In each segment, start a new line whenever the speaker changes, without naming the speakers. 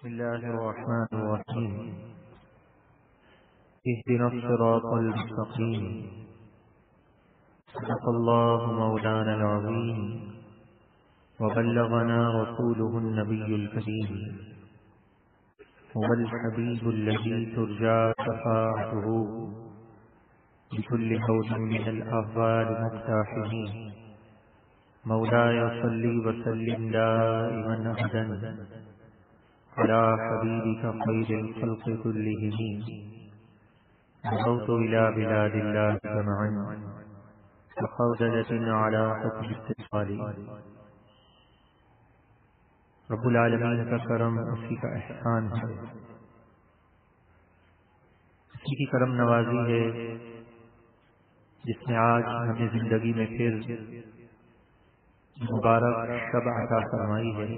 بسم الله الرحمن الرحيم اهدنا الصراط المستقيم صدق الله مولانا العظيم وبلغنا رسوله النبي الكريم هو الحبيب الذي ترجى شفاعته بكل موج من الأهوال مقتاحه مولاي صل وسلم دائما أبدا على حبيبك خير الخلق كلهم غدوت إلى بلاد الله جمعا وخوضة على حكم استقبال. رب العالمین کا کرم اسی کا احسان ہے، اسی کی کرم نوازی ہے جس نے آج ہمیں زندگی میں پھر مبارک شب عطا فرمائی ہے.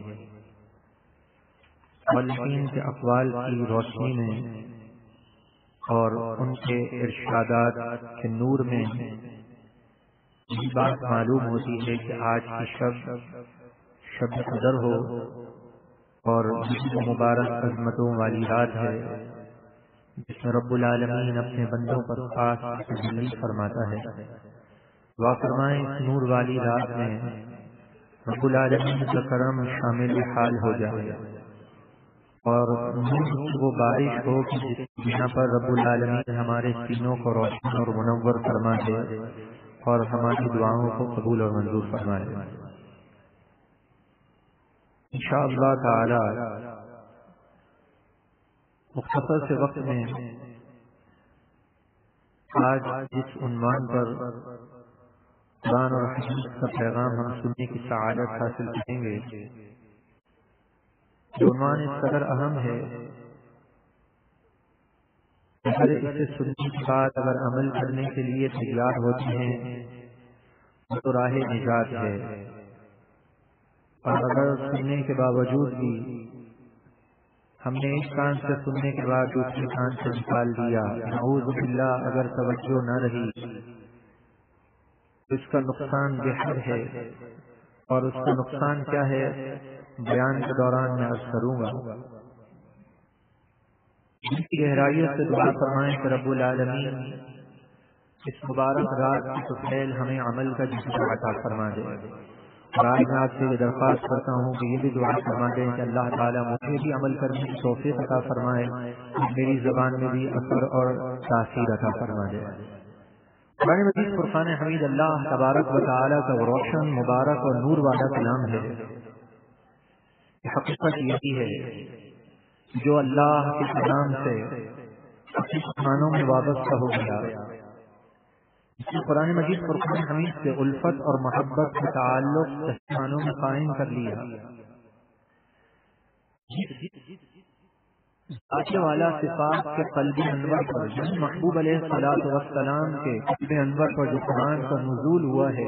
والدین کے اقوال کی روشنی میں اور ان کے ارشادات کے نور میں یہ بات معلوم ہوتی ہے کہ آج کی شب قدر ہو اور مبارک عظمتوں والی رات ہے جس میں رب العالمین اپنے بندوں پر خاص تجلی فرماتا ہے. دعا فرمائیں اس نور والی رات میں رب العالمین کا کرم شامل حال ہو جائے اور وہ بارش ہو کہ جس بنا پر رب العالمین ہمارے سینوں کو روشن اور منور فرما دے اور ہماری دعاؤں کو قبول اور منظور فرما دے انشاءاللہ تعالی. مختصر سے وقت میں آج جس عنوان پر قرآن اور حدیث کا پیغام ہم سننے کی سعادت حاصل کریں گے، جو عنوان اس قدر اہم ہے اگر اسے سننے کے بعد اگر عمل کرنے کے لیے تیار ہوتے ہیں تو راہ نجات ہے، اور اگر سننے کے باوجود بھی ہم نے ایک کان سے سننے کے بعد دوسرے کان سے نکال دیا، نعوذ باللہ اگر توجہ نہ رہی تو اس کا نقصان بے حد ہے. اور اس کا نقصان کیا ہے بیان کے دوران میں عرض کروں گا. دل کی گہرائیوں سے دعا فرمائیں کہ رب العالمین اس مبارک رات کی سفیل ہمیں عمل کا جذبہ عطا فرما دے. اور آج میں آپ سے یہ درخواست کرتا ہوں کہ یہ بھی دعا فرما دیں کہ اللہ تعالیٰ مجھے بھی عمل کرنے کی توفیق عطا فرمائے، میری زبان میں بھی اثر اور تاثیر عطا فرما دے. قرآن مجید فرقان حمید اللہ تبارک و تعالیٰ کا روشن مبارک اور نور والا کلام ہے. حقیقت یہی ہے جو اللہ کے کلام سے اپنے معنوں میں وابستہ ہو گیا، اس نے قرآن مجید فرقان حمید سے الفت اور محبت کے تعلق معنوں میں قائم کر لیا. ذات والا صفات کے قلب انور پر محبوب علیہ الصلوۃ والسلام کے قلب انور پر جو قرآن کا نزول ہوا ہے،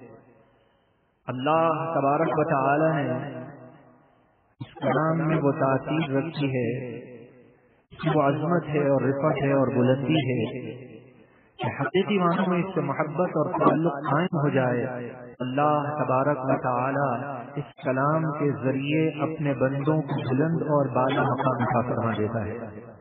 اللہ تبارک و تعالی نے اس کلام میں وہ تاثیر رکھی ہے، وہ عظمت ہے اور رفعت ہے اور بلندی ہے کہ حقیقی معنوں میں اس سے محبت اور تعلق قائم ہو جائے. اللہ تبارک و تعالی اس کلام کے ذریعے اپنے بندوں کو بلند اور بالا مقام عطا فرما دیتا ہے.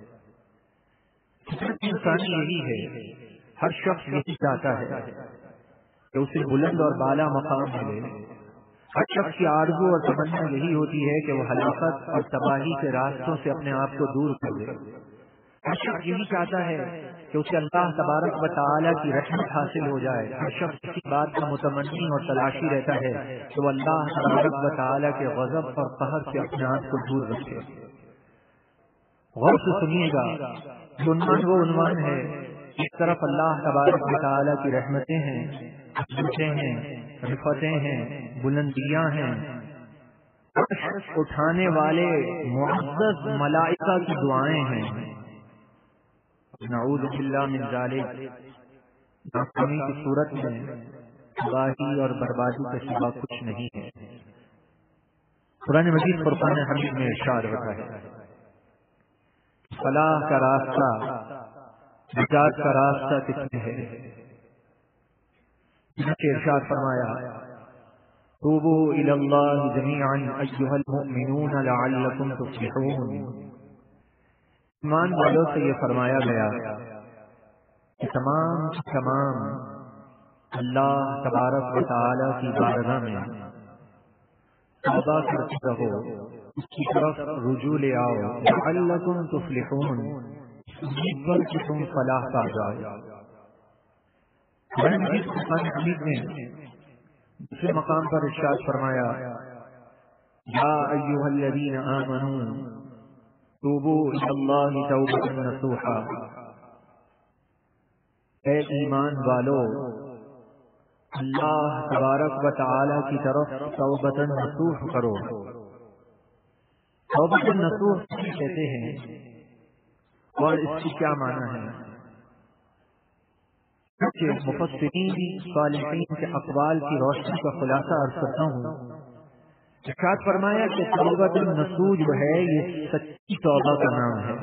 فطرت انسانی یہی ہے، ہر شخص یہی چاہتا ہے کہ اسے بلند اور بالا مقام ملے. ہر شخص کی آرزو اور تمنا یہی ہوتی ہے کہ وہ ہلاکت اور تباہی کے راستوں سے اپنے آپ کو دور کر دے. ہر شخص یہی چاہتا ہے کہ اسے اللہ تبارک و تعالیٰ کی رحمت حاصل ہو جائے. ہر شخص اسی بات کا متمنی اور تلاشی رہتا ہے کہ وہ اللہ تبارک و تعالیٰ کے غضب اور قہر سے اپنے آپ کو دور رکھے. غور سے سنیے گا، جو عنوان وہ عنوان ہے اس طرف اللہ تبارک و تعالیٰ کی رحمتیں ہیں، عظمتیں ہیں، رفعتیں ہیں، بلندیاں ہیں، عرش اٹھانے والے معزز ملائکہ کی دعائیں ہیں. نعوذ باللہ من ذالک، ناکامی کی صورت میں تباہی اور بربادی کے سوا کچھ نہیں ہے. قرآن مجید فرقان حمید میں ارشاد ہوتا ہے فلاح کا راستہ نجات کا راستہ کس میں ہے. ارشاد فرمایا توبوا إلى الله جميعا أيها المؤمنون لعلكم تفلحون۔ ایمان والوں سے یہ فرمایا گیا کہ تمام اللہ تبارک و تعالی کی بارگاہ میں توبہ کرتے رہو، اس کی طرف رجوع لے آؤ، لعلکم تفلحون، امید پر کہ تم فلاح پا جاؤ۔ قرآن حمید میں دوسرے مقام پر ارشاد فرمایا یا ایھا الذین آمنوا توبوا الی اللہ توبۃ نصوحا، اے ایمان والو اللہ تبارک و تعالی کی طرف توبۃ نصوح کرو۔ توبۃ نصوح کہتے ہیں اور اس کی کیا معنی ہے؟ مفسرین صالحین کے اقوال کی روشنی کا خلاصہ عرض کرتا ہوں۔ ارشاد فرمایا کہ توبۃ النصوح جو ہے یہ سچی توبہ کا نام ہے،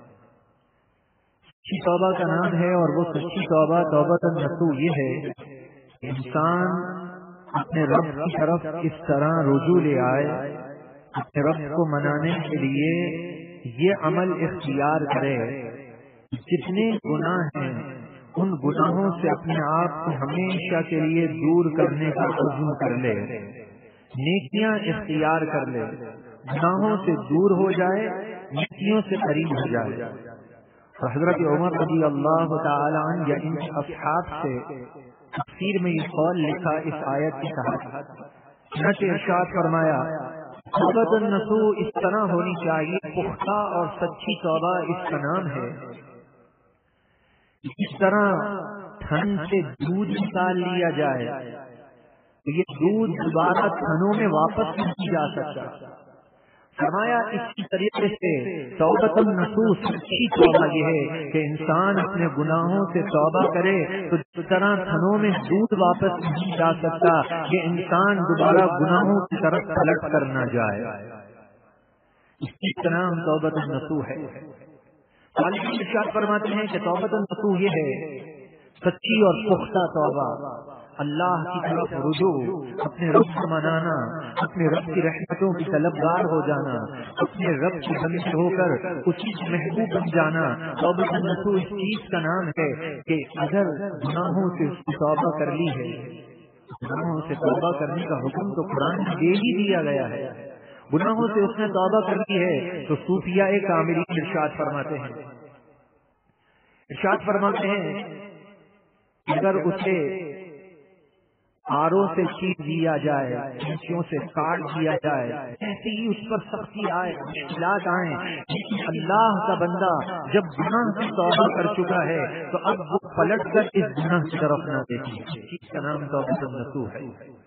سچی توبہ کا نام ہے، اور وہ سچی توبہ توبۃ النصوح یہ ہے کہ انسان اپنے رب کی طرف اس طرح رجوع لے آئے، اپنے رب کو منانے کے لیے یہ عمل اختیار کرے، جتنے گناہ ہیں ان گناہوں سے اپنے آپ کو ہمیشہ کے لیے دور کرنے کا عزم کر لے، نیکیاں اختیار کر لے، گناہوں سے دور ہو جائے، نیکیوں سے قریب ہو جائے۔ حضرت عمر رضی اللہ تعالی عنہ یا ان اصحاب سے تفسیر میں یہ قول لکھا اس آیت کے تحت، چنانچہ ارشاد فرمایا توبۃ النصوح اس طرح ہونی چاہیے، پختہ اور سچی توبہ اس کا نام ہے، اس طرح تھن سے دودھ نکال لیا جائے تو یہ دودھ دوبارہ تھنوں میں واپس نہیں جا سکتا۔ فرمایا اس کی طریقے سے توبۃ النصوح سچی توبہ یہ ہے کہ انسان اپنے گناہوں سے توبہ کرے تو جس طرح تھنوں میں دودھ واپس نہیں جا سکتا، یہ انسان دوبارہ گناہوں کی طرف پلٹ کر نہ جائے، اس کی نام توبۃ النصوح ہے۔ صالحین ارشاد فرماتے ہیں کہ توبۃ النصوح یہ ہے سچی اور پختہ توبہ، اللہ کی طرف رجوع، اپنے رب کو منانا، اپنے رب کی رحمتوں کی طلبگار ہو جانا، اپنے رب کی بندے ہو کر اسی کی محبوب بن جانا۔ توبۃ النصوح اس چیز کا نام ہے کہ اگر گناہوں سے اس کی توبہ کر لی ہے، گناہوں سے توبہ کرنے کا حکم تو قرآن میں دے ہی دیا گیا ہے، گناہوں سے اس نے توبہ کر لی ہے تو صوفیاء کاملین ارشاد فرماتے ہیں اگر اسے آروں سے چیر دیا جائے، چیچوں سے کاٹ دیا جائے، ایسے ہی اس پر سختی آئے، مشکلات آئیں، لیکن اللہ کا بندہ جب گناہ سے توبہ کر چکا ہے تو اب وہ پلٹ کر اس گناہ کی طرف نہ دیکھے، اس کا نام توبۃ النصوح ہے۔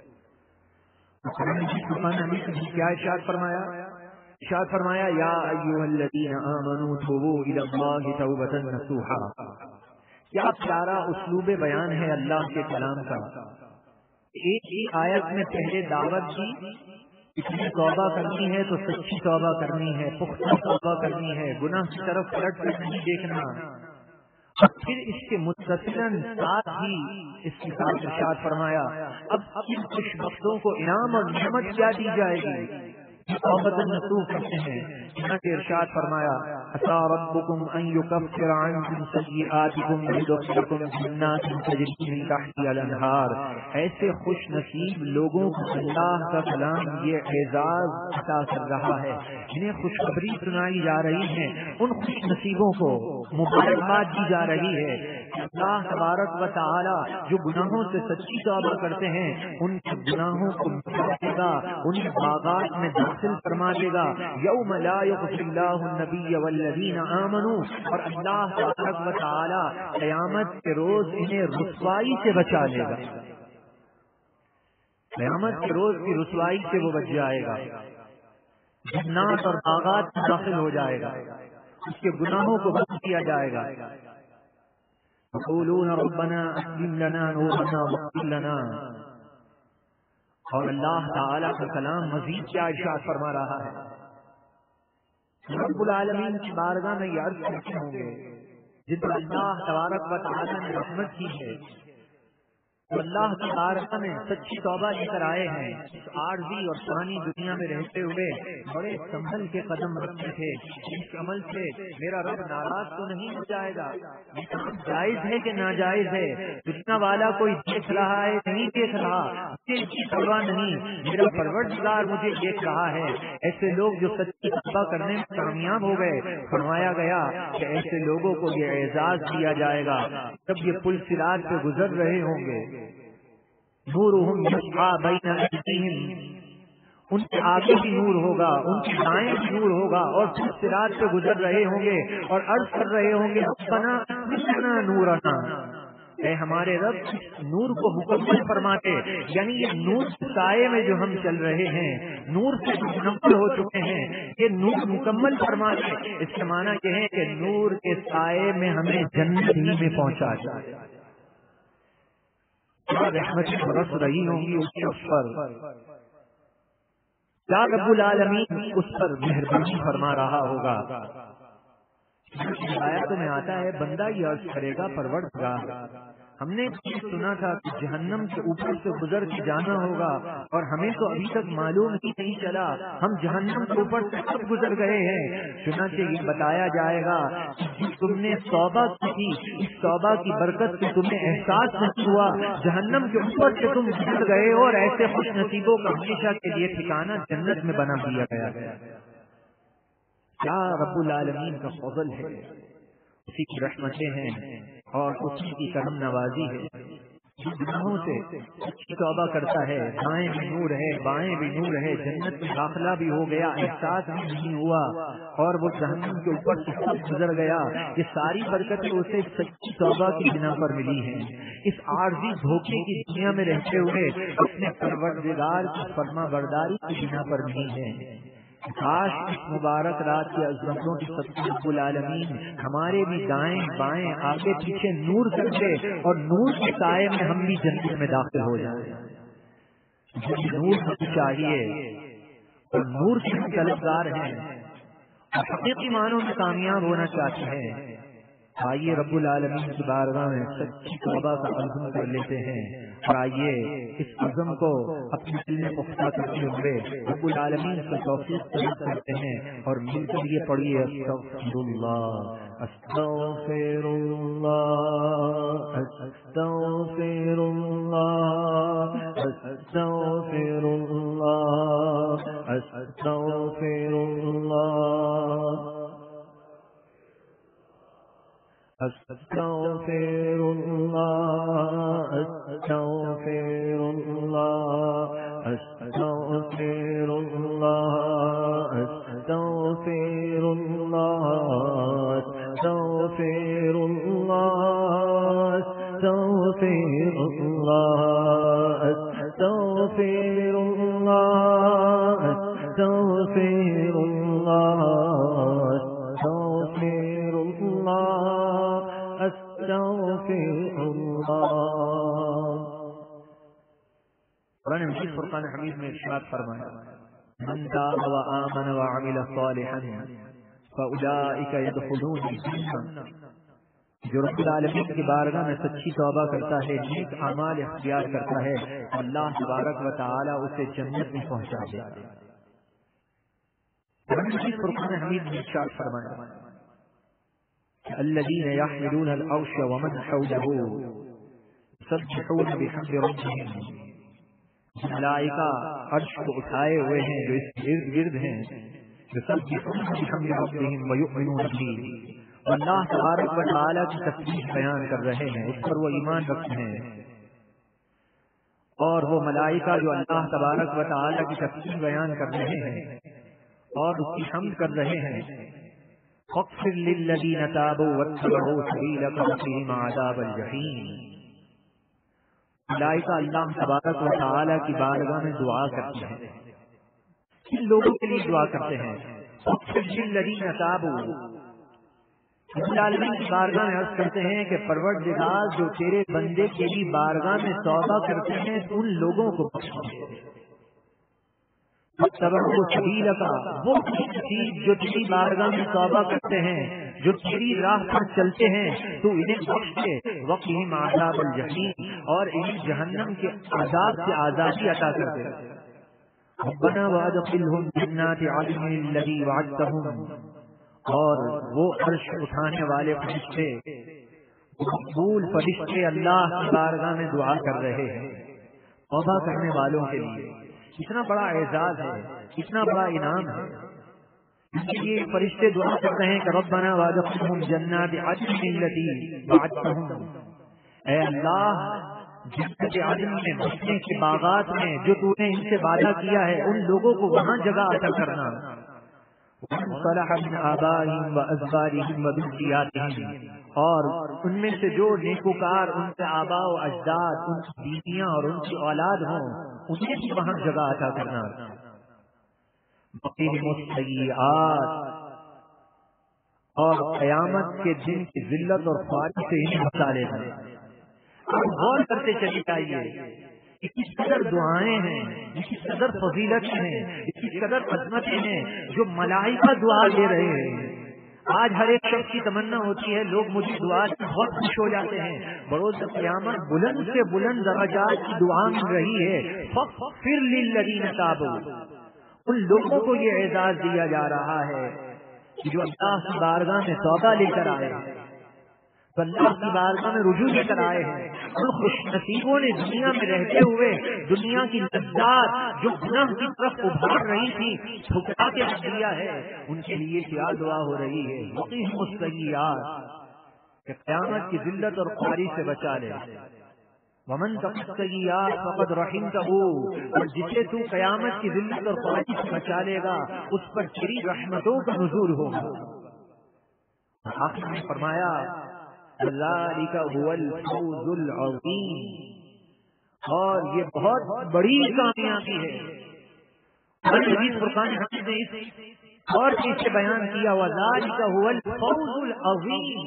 کیا ارشاد فرمایا یا ایھا الذین آمنوا توبوا الی اللہ توبۃ نصوحا۔ کیا پیارا اسلوب بیان ہے اللہ کے کلام کا۔ ایک ہی آیت میں پہلے دعوت دی اس میں توبہ کرنی ہے تو سچی توبہ کرنی ہے، پختہ توبہ کرنی ہے، گناہ کی طرف پلٹ کر نہیں دیکھنا، اور پھر اس کے متصلاً ساتھ ہی اس کے ساتھ ارشاد فرمایا اب ان خوش بختوں کو انعام اور نعمت کیا دی جائے گی، توبۃ النصوح کرتے ہیں۔ چنانچہ ارشاد فرمایا عسیٰ ربکم ان یکفر عنکم سیئاتکم ویدخلکم جنات تجری من تحتہا الانہار۔ ایسے خوش نصیب لوگوں کو اللہ کا کلام یہ اعزاز عطا کر رہا ہے، جنہیں خوشخبری سنائی جا رہی ہے، ان خوش نصیبوں کو مبارکباد دی جا رہی ہے کہ اللہ تبارک و تعالی جو گناہوں سے سچی توبہ کرتے ہیں ان کے گناہوں کو مٹا دے گا، ان باغات میں داخل فرما دے گا، یوم لا یخزی اللہ النبی والذین آمنوا، اور اللہ تبارک و تعالی قیامت کے روز انہیں رسوائی سے بچا لے گا، قیامت کے روز کی رسوائی سے وہ بچ جائے گا، جنات اور باغات میں داخل ہو جائے گا، اس کے گناہوں کو بخش دیا جائے گا۔ یقولون ربنا اتمم لنا نورنا واغفر لنا، اور اللہ تعالیٰ کا کلام مزید کیا ارشاد فرما رہا ہے، رب العالمین کی بارگاہ میں یہ عرض کرتے ہوں گے جن پر اللہ تبارک و تعالیٰ نے رحمت کی ہے تو اللہ کی بارگاہ میں سچی توبہ لے کر آئے ہیں. اس عارضی اور فانی دنیا میں رہتے ہوئے بڑے سنبھل کے قدم رکھتے تھے. اس عمل سے میرا رب ناراض تو نہیں ہو جائے گا؟ یہ کام جائز ہے کہ ناجائز ہے؟ دنیا والا کوئی دیکھ رہا ہے نہیں دیکھ رہا، مجھے اس کی پرواہ نہیں، میرا پروردگار مجھے دیکھ رہا ہے. ایسے لوگ جو سچی توبہ کرنے میں کامیاب ہو گئے، فرمایا گیا کہ ایسے لوگوں کو یہ اعزاز دیا جائے گا جب یہ پل صراط پہ گزر رہے ہوں گے. نورہم یسعی بین ایدیہم، ان کے آگے بھی نور ہوگا، ان کے دائیں بھی نور ہوگا، اور پل صراط پہ گزر رہے ہوں گے اور عرض کر رہے ہوں گے ربنا اتنا نورنا، اے ہمارے رب نور کو مکمل فرماتے. یعنی یہ نور سائے میں جو ہم چل رہے ہیں، نور سے منور ہو چکے ہیں، یہ نور مکمل فرماتے. اس کے معنی یہ ہے کہ نور کے سائے میں ہمیں جنت ہی میں پہنچا جائے. کیا رحمت برس رہی ہوں گی اس شخص پر، کیا رب العالمین اس پر مہربانی فرما رہا ہوگا. آیات میں آتا ہے بندہ یہ عرض کرے گا پروردگار ہم نے سنا تھا کہ جہنم کے اوپر سے گزر کے جانا ہوگا، اور ہمیں تو ابھی تک معلوم ہی نہیں چلا، ہم جہنم کے اوپر سے کب گزر گئے ہیں. چنانچہ یہ بتایا جائے گا کہ تم نے توبہ کی تھی، اس توبہ کی برکت سے تمہیں احساس نہیں ہوا، جہنم کے اوپر سے تم گزر گئے اور ایسے خوش نصیبوں کا ہمیشہ کے لیے ٹھکانہ جنت میں بنا دیا گیا. کیا رب العالمین کا فضل ہے، اسی کی رحمتیں ہیں اور اسی کی کرم نوازی ہے. جو گناہوں سے سچی توبہ کرتا ہے، دائیں بھی نور ہے بائیں بھی نور ہے، جنت میں داخلہ بھی ہو گیا، احساس بھی نہیں ہوا، اور وہ جہنم کے اوپر سے سب گزر گیا. یہ ساری برکتیں اسے سچی توبہ کی بنا پر ملی ہیں. اس عارضی دھوکے کی دنیا میں رہتے ہوئے اپنے پروردگار کی فرما برداری کی بنا پر ملی ہیں. کاش اس مبارک رات کی عظمتوں کی صدقے رب العالمین ہمارے بھی دائیں بائیں آگے پیچھے نور کر دے، اور نور کے سائے میں ہم بھی جنت میں داخل ہو جائیں. نور ہمیں چاہیے اور نور کے ہم طلبگار ہیں، اور حقیقی معنوں میں کامیاب ہونا چاہتے ہیں. آئیے رب العالمین کی بارگاہ میں سچی توبہ کا عزم کر لیتے ہیں، اور آئیے اس عزم کو اپنے دل میں پختہ کرتے ہوئے رب العالمین سے توفیق طلب کرتے ہیں، اور مل کر یہ پڑھیے استغفر اللہ استغفر اللہ استغفر اللہ استغفر اللہ استغفر اللہ استغفر اللہ استغفر اللہ استغفر اللہ استغفر اللہ استغفر اللہ استغفر اللہ استغفر اللہ استغفر اللہ استغفر اللہ استغفر اللہ. قرآن مجید فرقان حمید میں ارشاد فرمایا من تاب وآمن وعمل صالحا فأولئک يدخلون الجنہ. جو رب العالمین کی بارگاہ میں سچی توبہ کرتا ہے، نیک اعمال اختیار کرتا ہے، اللہ تبارک و تعالی اسے جنت میں پہنچا دیتا ہے. قرآن مجید فرقان حمید میں ارشاد فرمایا الذين يحملون العرش ومن حوله يسبحون بحمد ربهم. ملائکہ عرش کو اٹھائے ہوئے ہیں جو اس کے ارد گرد ہیں، يسبحون بحمد ربهم ويؤمنون به، اللہ تبارک و تعالی کی تسبیح بیان کر رہے ہیں، اس پر وہ ایمان رکھتے ہیں. اور وہ ملائکہ جو اللہ تبارک و تعالی کی تسبیح بیان کر رہے ہیں اور اس کی حمد کر رہے ہیں، فاغفر للذین تابوا واتبعوا سبیلک وقهم عذاب الجحیم. ملائکہ اللہ تبارک و تعالی کی بارگاہ میں دعا کرتے ہیں. کن لوگوں کے لیے دعا کرتے ہیں؟ فاغفر للذین تابوا، رب العالمین کی بارگاہ میں عرض کرتے ہیں کہ پروردگار جو تیرے بندے کے لیے بارگاہ میں توبہ کرتے ہیں ان لوگوں کو بخش دے. وہ جو تیری بارگاہ میں توبہ کرتے ہیں، جو تیری راہ پر چلتے ہیں، تو انہیں بخش دے. وقہم عذاب الجحیم، اور انہیں جہنم کے عذاب سے آزادی عطا کر دے۔ ربنا وادخلهم جنات عدن الذی وعدتهم، اور وہ عرش اٹھانے والے فرشتے، مقبول فرشتے اللہ کی بارگاہ میں دعا کر رہے ہیں توبہ کرنے والوں کے لیے۔ کتنا بڑا اعزاز ہے، کتنا بڑا انعام ہے۔ یہ فرشتے دعا کرتے ہیں کہ ربنا وادخلهم جنات عدن التي وعدتهم، اے اللہ جنت عدن میں بسنے کے باغات میں جو تو نے ان سے وعدہ کیا ہے ان لوگوں کو وہاں جگہ عطا کرنا۔ صلح من آبائهم وازواجهم وذرياتهم، اور ان میں سے جو نیکوکار ان کے آباء و اجداد، ان کی بیویاں اور ان کی اولاد ہوں انہیں بھی وہاں جگہ عطا کرنا۔ وقیہم السیئات، اور قیامت کے دن کی ذلت اور خواری سے انہیں بچا لینا۔ اب غور کرتے چلی جائیے کہ کس قدر دعائیں ہیں، کس قدر فضیلتیں ہیں، کس قدر عظمتیں ہیں جو ملائکہ دعا دے رہے ہیں۔ آج ہر ایک شخص کی تمنا ہوتی ہے لوگ مجھے دعا سے بہت خوش ہو جاتے ہیں، بروز قیامت بلند سے بلند درجات کی دعا مل رہی ہے، فاغفر للذین تابوا، ان لوگوں کو یہ اعزاز دیا جا رہا ہے کہ جو اللہ کی بارگاہ میں توبہ لے کر آئے ہیں، تو اللہ کی بارگاہ میں رجوع لے کر آئے ہیں۔ ان خوش نصیبوں نے دنیا میں رہتے ہوئے دنیا کی لذات جو گناہ کی طرف ابھار رہی تھی ٹھکرا کے رکھ دیا ہے، ان کے لیے کیا دعا ہو رہی ہے، وقیہم السیئات، کہ قیامت کی ذلت اور خواری سے بچا لے۔ ومن تق السیئات فقد رحمتہ، اور جسے تو قیامت کی ذلت اور خواری سے بچا لے گا اس پر تیری رحمتوں کا نزول ہوگا۔ آخر میں فرمایا ذالک هو الفوز العظیم، اور یہ بہت بڑی کامیابی ہے۔ حدیث فرقان حمید نے اس اور سے بیان کیا وذالک هو الفوز العظیم،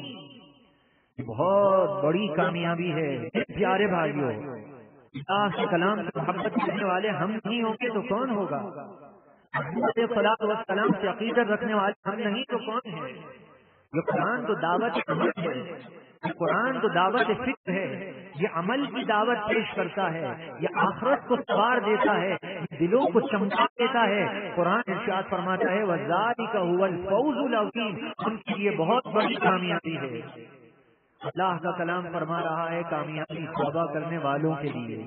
بہت بڑی کامیابی ہے۔ پیارے بھائیوں، اللہ کے کلام سے محبت کرنے والے ہم نہیں ہوں گے تو کون ہوگا؟ حضرت صلاۃ والسلام سے عقیدت رکھنے والے ہم نہیں تو کون ہے؟ یہ قرآن تو دعوت عمل ہے، یہ قرآن تو دعوت فکر ہے، یہ عمل کی دعوت پیش کرتا ہے، یہ آخرت کو سوار دیتا ہے، دلوں کو چمکا دیتا ہے۔ قرآن ارشاد فرماتا ہے وذالک هو الفوز العظیم، ان کی یہ بہت بڑی کامیابی ہے۔ اللہ کا کلام فرما رہا ہے کامیابی توبہ کرنے والوں کے لیے۔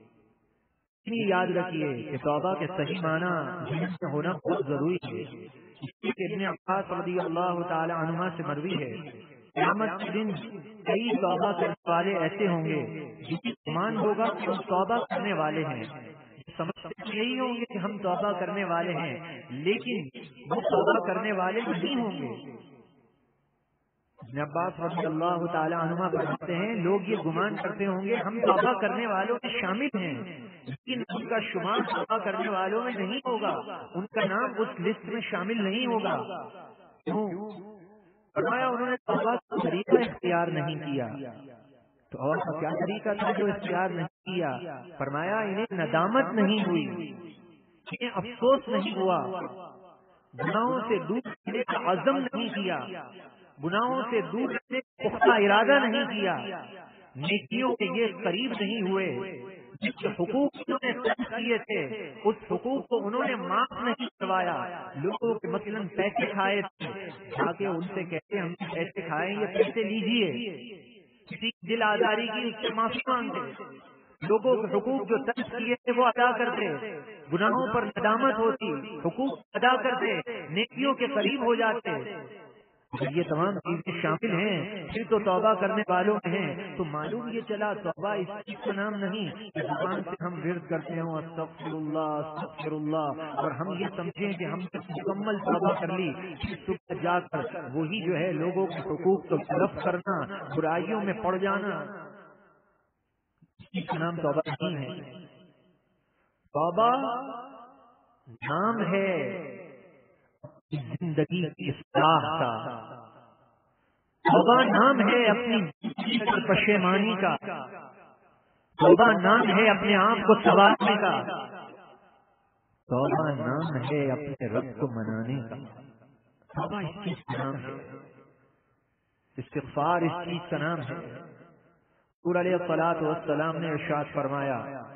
یاد رکھیے کہ توبہ کے صحیح معنی ذہن میں ہونا بہت ضروری ہے۔ اس لیے ابن عباس رضی اللہ تعالی عنہما سے مروی ہے قیامت کے دن کئی توبہ کرنے والے ایسے ہوں گے جن کی گمان ہوگا کہ ہم توبہ کرنے والے ہیں، سمجھتے یہی ہوں گے کہ ہم توبہ کرنے والے ہیں، لیکن وہ توبہ کرنے والے نہیں ہوں گے۔ ابن عباس رضی اللہ تعالی عنہما فرماتے ہیں لوگ یہ گمان کرتے ہوں گے ہم توبہ کرنے والوں میں شامل ہیں، لیکن ان کا شمار توبہ کرنے والوں میں نہیں ہوگا، ان کا نام اس لسٹ میں شامل نہیں ہوگا۔ کیوں؟ فرمایا انہوں نے توبہ کا طریقہ اختیار نہیں کیا۔ تو اور کیا طریقہ تھا جو اختیار نہیں کیا؟ فرمایا انہیں ندامت نہیں ہوئی، انہیں افسوس نہیں ہوا، گناہوں سے دور رہنے کا عزم نہیں کیا، گناہوں سے دور رہنے کا پختہ ارادہ نہیں کیا، نیکیوں کے یہ قریب نہیں ہوئے، جس حقوق انہوں نے طے کیے تھے اس حقوق کو انہوں نے معاف نہیں کروایا۔ لوگوں کے مثلاً پیسے کھائے تھے، جا کے ان سے کہتے ہم پیسے کھائیں یہ پیسے لیجیے، کسی دل آزاری کی اس سے معافی مانگتے، لوگوں کے حقوق جو طے کیے تھے وہ ادا کرتے، گناہوں پر ندامت ہوتی، حقوق ادا کرتے، نیکیوں کے قریب ہو جاتے۔ یہ تمام چیزیں شامل ہیں پھر تو توبہ کرنے والوں میں ہیں۔ تو معلوم یہ چلا توبہ اس چیز کا نام نہیں کہ زبان سے ہم ورد کرتے ہوں استغفر اللہ اور ہم یہ سمجھیں کہ ہم نے مکمل توبہ کر لی، پھر صبح جا کر وہی جو ہے لوگوں کے حقوق کو تلف کرنا، برائیوں میں پڑ جانا، اس کا نام توبہ نہیں ہے۔ توبہ نام ہے زندگی کی اصلاح کا، توبہ نام ہے اپنی زندگی پر پشیمانی کا، توبہ نام ہے اپنے آپ کو سنوارنے کا، توبہ نام ہے اپنے رب کو منانے کا۔ توبہ اس چیز کا نام ہے، استغفار اس چیز کا نام ہے، حضور علیہ الصلوۃ والسلام نے ارشاد فرمایا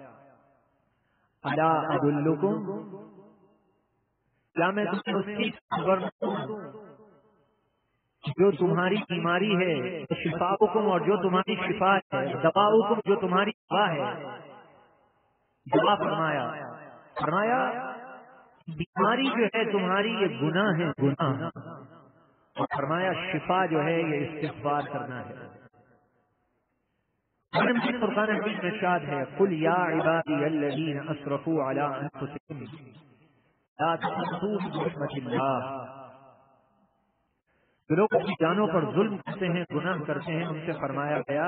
الا ادلکم، کیا میں تمہیں اس کی خبر دوں جو تمہاری بیماری ہے شفاؤکم، اور جو تمہاری شفا ہے، دواؤکم جو تمہاری دوا ہے۔ دوا فرمایا بیماری جو ہے تمہاری یہ گناہ ہے، گناہ، اور فرمایا شفا جو ہے یہ استغفار کرنا ہے۔ فرقان حمید میں ارشاد ہے قل یا عبادی الذین اسرفوا علی انفسهم لا تقنطوا من رحمۃ اللہ، جو لوگ اپنی جانوں پر ظلم کرتے ہیں، گناہ کرتے ہیں، ان سے فرمایا گیا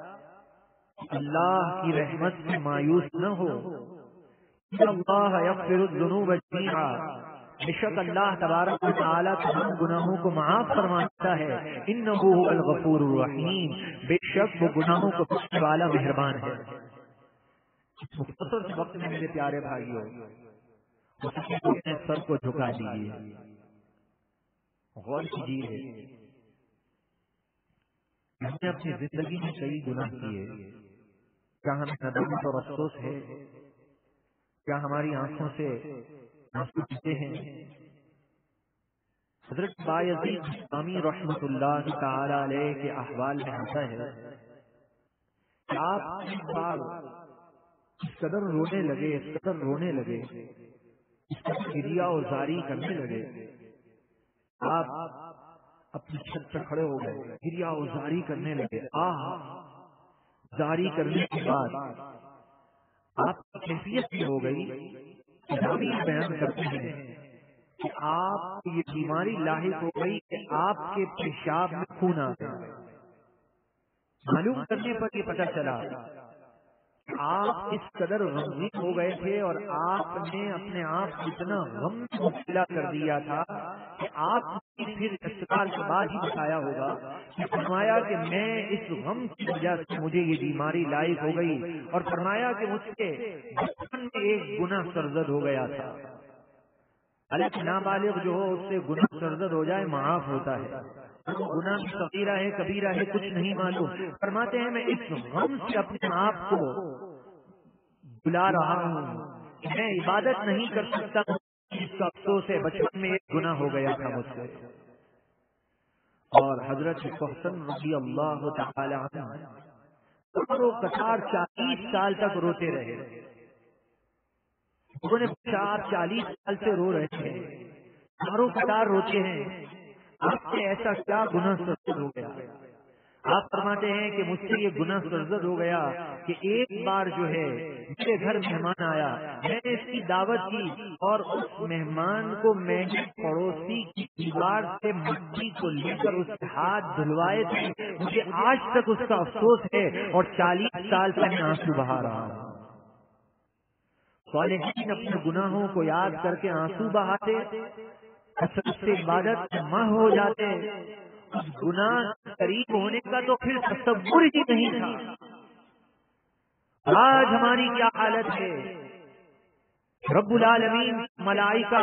اللہ کی رحمت سے مایوس نہ ہو، ان اللہ یغفر الذنوب جميعا، بے شک اللہ تبارک و تعالیٰ تمام گناہوں کو معاف فرماتا ہے، انہ هو الغفور الرحیم، بے شک وہ گناہوں کو بخشنے والا مہربان ہے۔ مختصر وقت میں میرے پیارے بھائیوں اپنے سر کو جھکا دیجیے، غور کیجیے، ہم نے اپنی زندگی میں کئی گناہ کیے، کیا ہمیں ندامت اور افسوس ہے؟ کیا ہماری آنکھوں سے آنسو بہتے ہیں؟ حضرت بایزید بستامی رحمۃ اللہ تعالی علیہ کے احوال میں آتا ہے کہ آپ ایک بار اس قدر رونے لگے، اس قدر گریہ اور زاری کرنے لگے، آپ اپنی چھت پر کھڑے ہو گئے، گریہ اور زاری کرنے لگے۔ زاری کرنے کے بعد آپ کی کیفیت یہ ہو گئی، راوی بیان کرتے ہیں کہ آپ کو یہ بیماری لاحق ہو گئی کہ آپ کے پیشاب میں خون آ گیا۔ معلوم کرنے پر یہ پتہ چلا آپ اس قدر غمگین ہو گئے تھے اور آپ نے اپنے آپ کو اتنا غم مبتلا کر دیا تھا کہ آپ نے پھر استقبال کے بعد ہی بتایا ہوگا کہ فرمایا کہ میں اس غم کی وجہ سے مجھے یہ بیماری لاحق ہو گئی، اور فرمایا کہ مجھ سے بچپن میں ایک گناہ سرزد ہو گیا تھا۔ حالانکہ نابالغ جو ہو اس سے گناہ سرزد ہو جائے معاف ہوتا ہے، گناہ صغیرہ ہے کبیرہ ہے کچھ نہیں معلوم۔ فرماتے ہیں میں اس غم سے اپنے آپ کو بلا رہا ہوں کہ میں عبادت نہیں کر سکتا، اس کا افسوس ہے بچپن میں ایک گناہ ہو گیا تھا مجھ سے۔ اور حضرت حسن رضی اللہ تعالی عنہ قطار 40 سال تک روتے رہے، انہوں نے 40 سال سے رو رہے ہیں، چاروں قطار روتے ہیں، آپ سے ایسا کیا گناہ سرزد ہو گیا؟ آپ فرماتے ہیں کہ مجھ سے یہ گناہ سرزد ہو گیا کہ ایک بار جو ہے میرے گھر مہمان آیا، میں نے اس کی دعوت کی اور اس مہمان کو میں نے پڑوسی کی دیوار سے مٹی کو لے کر اس کے ہاتھ دھلوائے تھے، مجھے آج تک اس کا افسوس ہے اور 40 سال سے میں آنسو بہا رہا ہوں۔ صالحین اپنے گناہوں کو یاد کر کے آنسو بہاتے، کثرت سے عبادت میں ماہ ہو جاتے، اس گناہ قریب ہونے کا تو پھر تصور ہی نہیں تھا۔ آج ہماری کیا حالت ہے؟ رب العالمین ملائکہ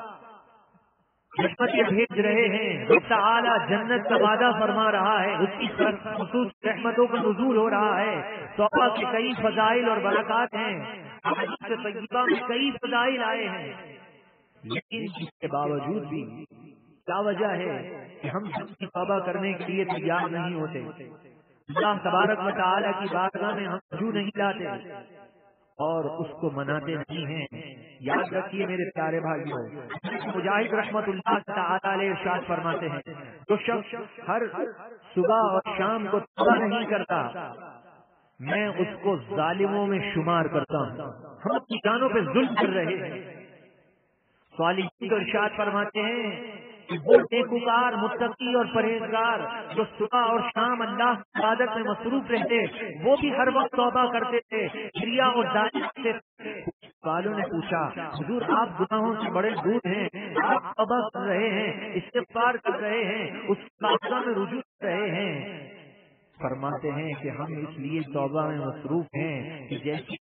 رحمتیں بھیج رہے ہیں، رب تعالی جنت کا وعدہ فرما رہا ہے، اس کی خصوص رحمتوں کا نزول ہو رہا ہے، توبہ کے کئی فضائل اور برکات ہیں، احادیث طیبہ میں کئی فضائل آئے ہیں، لیکن اس کے باوجود بھی کیا وجہ ہے کہ ہم سب کی توبہ کرنے کے لیے تیار نہیں ہوتے؟ اللہ تبارک و تعالی کی بارگاہ میں ہم رجوع نہیں لاتے اور اس کو مناتے نہیں ہیں۔ یاد رکھیے میرے پیارے بھائیوں، مجاہد رحمت اللہ تعالی علیہ ارشاد فرماتے ہیں جو شخص ہر صبح اور شام کو توبہ نہیں کرتا میں اس کو ظالموں میں شمار کرتا ہوں۔ ہم اپنی جانوں پہ ظلم کر رہے ہیں۔ صالحین کو ارشاد فرماتے ہیں کہ وہ نیکوکار متقی اور پرہیزگار جو صبح اور شام اللہ کی عبادت میں مصروف رہتے، وہ بھی ہر وقت توبہ کرتے تھے، کریا اور داعی کرتے تھے۔ والوں نے پوچھا حضور آپ گناہوں سے بڑے دور ہیں، آپ توبہ کر رہے ہیں، استغفار کر رہے ہیں، اس کی بارگاہ میں رجوع کر رہے ہیں؟ فرماتے ہیں کہ ہم اس لیے توبہ میں مصروف ہیں کہ جیسی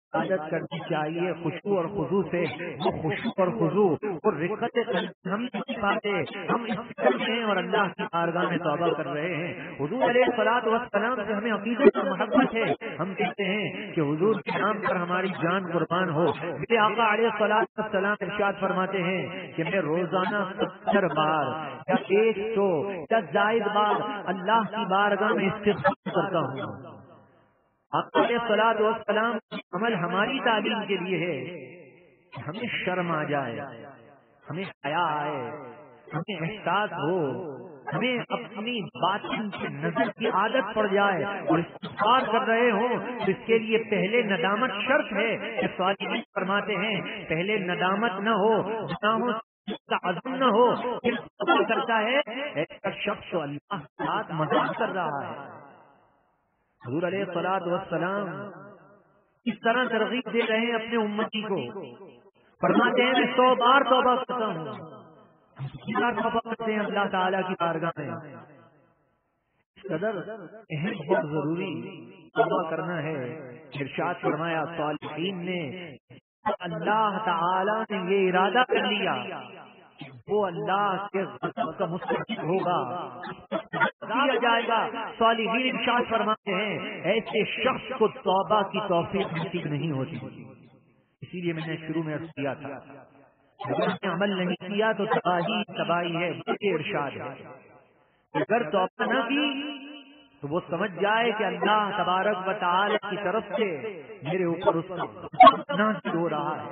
عادت کرنی چاہیے خشوع اور خضوع سے. وہ خشوع اور خضوع اور رقت قلب ہم نہیں پاتے. ہم اس فکر میں ہیں اور اللہ کی بارگاہ میں توبہ کر رہے ہیں. حضور علیہ الصلوۃ والسلام سے ہمیں عقیدت اور محبت ہے. ہم کہتے ہیں کہ حضور کے نام پر ہماری جان قربان ہو. میرے آقا علیہ الصلوۃ والسلام ارشاد فرماتے ہیں کہ میں روزانہ 70 بار یا 100 یا زائد بار اللہ کی بارگاہ میں استغفار کرتا ہوں. آقا علیہ الصلوۃ والسلام کی عمل ہماری تعلیم کے لیے ہے کہ ہمیں شرم آ جائے, ہمیں حیا آئے, ہمیں احساس ہو, ہمیں اپنی باطن کی نظر کی عادت پڑ جائے اور استغفار کر رہے ہوں. تو اس کے لیے پہلے ندامت شرط ہے کہ صالحین فرماتے ہیں پہلے ندامت نہ ہو, گناہوں کا عزم نہ ہو, پھر توبہ کرتا ہے. ایسا شخص اللہ کے ساتھ مذاق کر رہا ہے. حضور علیہ الصلوۃ والسلام اس طرح ترغیب دے رہے ہیں اپنے امتی کو. فرماتے ہیں میں 100 بار توبہ کرتا ہوں. توبہ کرتے ہیں اللہ تعالیٰ کی بارگاہ میں. اس قدر اہم بہت ضروری توبہ کرنا ہے. ارشاد فرمایا صالحین نے اللہ تعالیٰ نے یہ ارادہ کر لیا وہ اللہ کے غضب کا مستحق ہوگا, دیا جائے گا. صالحین ارشاد فرماتے ہیں ایسے شخص کو توبہ کی توفیق نصیب نہیں ہوتی. اسی لیے میں نے شروع میں عرض کیا تھا اگر اس نے عمل نہیں کیا تو تباہی تباہی ہے. بلکہ ارشاد ہے اگر توبہ نہ کی تو وہ سمجھ جائے کہ اللہ تبارک و تعالی کی طرف سے میرے اوپر اس کا نازل ہو رہا ہے.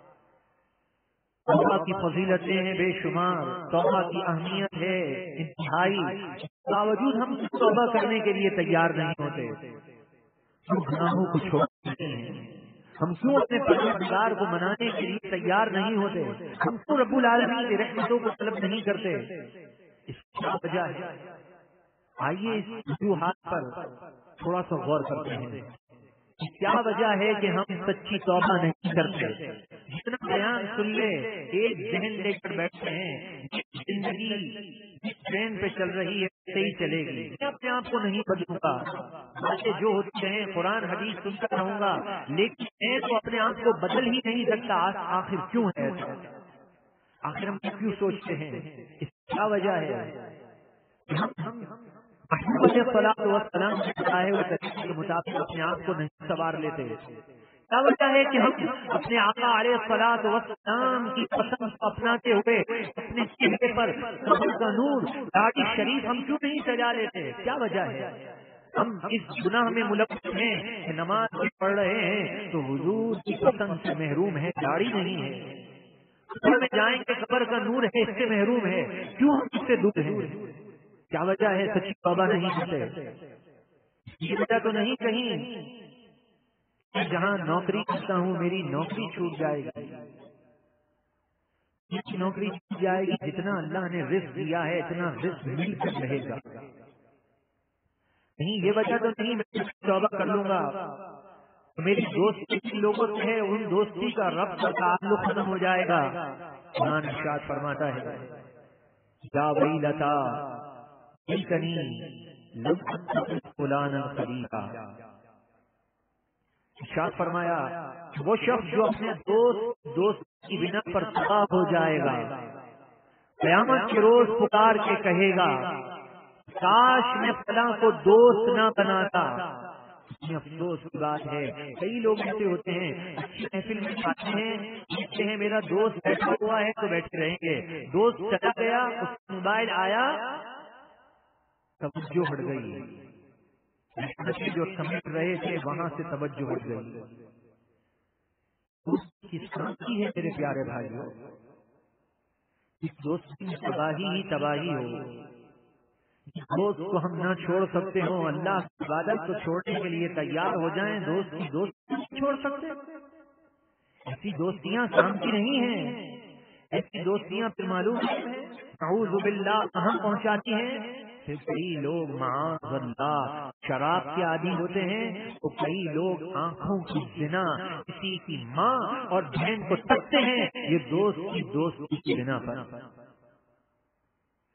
توبہ کی فضیلتیں ہیں بے شمار, توبہ کی اہمیت ہے انتہائی. باوجود ہم توبہ کرنے کے لیے تیار نہیں ہوتے. ہم گناہوں کو چھوڑتے ہیں. ہم کیوں اپنے پروردگار کو منانے کے لیے تیار نہیں ہوتے. ہم کیوں رب العالمین کی رحمتوں کو طلب نہیں کرتے. اس کی کیا وجہ ہے؟ آئیے اس وجوہات پر تھوڑا سا غور کرتے ہیں. کیا وجہ ہے کہ ہم سچی توبہ نہیں کرتے؟ جتنا بیان سن لے ایک ذہن لے کر بیٹھتے ہیں زندگی جس ٹرین پہ چل رہی ہے صحیح چلے گی, میں اپنے آپ کو نہیں بدلوں گا. باتیں جو ہوتی ہیں قرآن حدیث سنتا رہوں گا, لیکن میں تو اپنے آپ کو بدل ہی نہیں سکتا. آخر کیوں ہے ایسا؟ آخر ہم کیوں سوچتے ہیں؟ اس کی کیا وجہ ہے؟ محمود علیہ الصلوۃ والسلام کے بتائے ہوئے طریقے کے مطابق اپنے آپ کو نہیں سنوار لیتے. کیا وجہ ہے کہ ہم اپنے آقا علیہ الصلوۃ والسلام کی پسند کو اپناتے ہوئے اپنے چہرے پر صبر کا نور داڑھی شریف ہم کیوں نہیں سجا لیتے؟ کیا وجہ ہے؟ ہم اس گناہ میں ملوث ہیں کہ نماز پڑھ رہے ہیں تو حضور کی پسند سے محروم ہے, داڑھی نہیں ہے. قبر میں جائیں گے قبر کا نور ہے, اس سے محروم ہے. کیوں ہم اس سے دور ہیں؟ کیا وجہ ہے سچی توبہ نہیں کرتے؟ یہ وجہ تو نہیں کہیں کہ جہاں نوکری کرتا ہوں میری نوکری چھوٹ جائے گی. نوکری چھوٹ جائے گی, جتنا اللہ نے رزق دیا ہے اتنا رزق مل کر رہے گا. نہیں, یہ وجہ تو نہیں میں توبہ کر لوں گا میری دوستی لوگوں سے ہے, ان دوستی کا رب کا تعلق ختم ہو جائے گا. قرآن ارشاد فرماتا ہے یا ویلتا ارشاد فرمایا وہ شخص جو اپنے دوست کی بنا پر تباہ ہو جائے گا, قیامت کے روز پکار کے کہے گا کاش میں فلاں کو دوست نہ بناتا. افسوس کی بات ہے کئی لوگ ایسے ہوتے ہیں اچھی محفل میں آتے ہیں کہتے ہیں میرا دوست بیٹھا ہوا ہے تو بیٹھے رہیں گے, دوست چلا گیا, اس کا موبائل آیا, توجہ ہٹ گئی, جو سمجھ رہے تھے وہاں سے توجہ ہٹ گئی. دوست کس طرح کی ہے میرے پیارے بھائیوں؟ اس دوست کی تباہی ہی تباہی ہو. دوست کو ہم نہ چھوڑ سکتے ہوں, اللہ کی عبادت کو چھوڑنے کے لیے تیار ہو جائیں, دوست کی دوستی نہیں چھوڑ سکتے. ایسی دوستیاں کام کی نہیں ہیں. ایسی دوستیاں پھر معلوم ہے اعوذ باللہ کہاں پہنچاتی ہیں. پھر کئی لوگ معاذ اللہ شراب کے عادی ہوتے ہیں, تو کئی لوگ آنکھوں کی زنا کسی کی ماں اور بہن کو تکتے ہیں, یہ دوست کی دوستی کی بنا پر.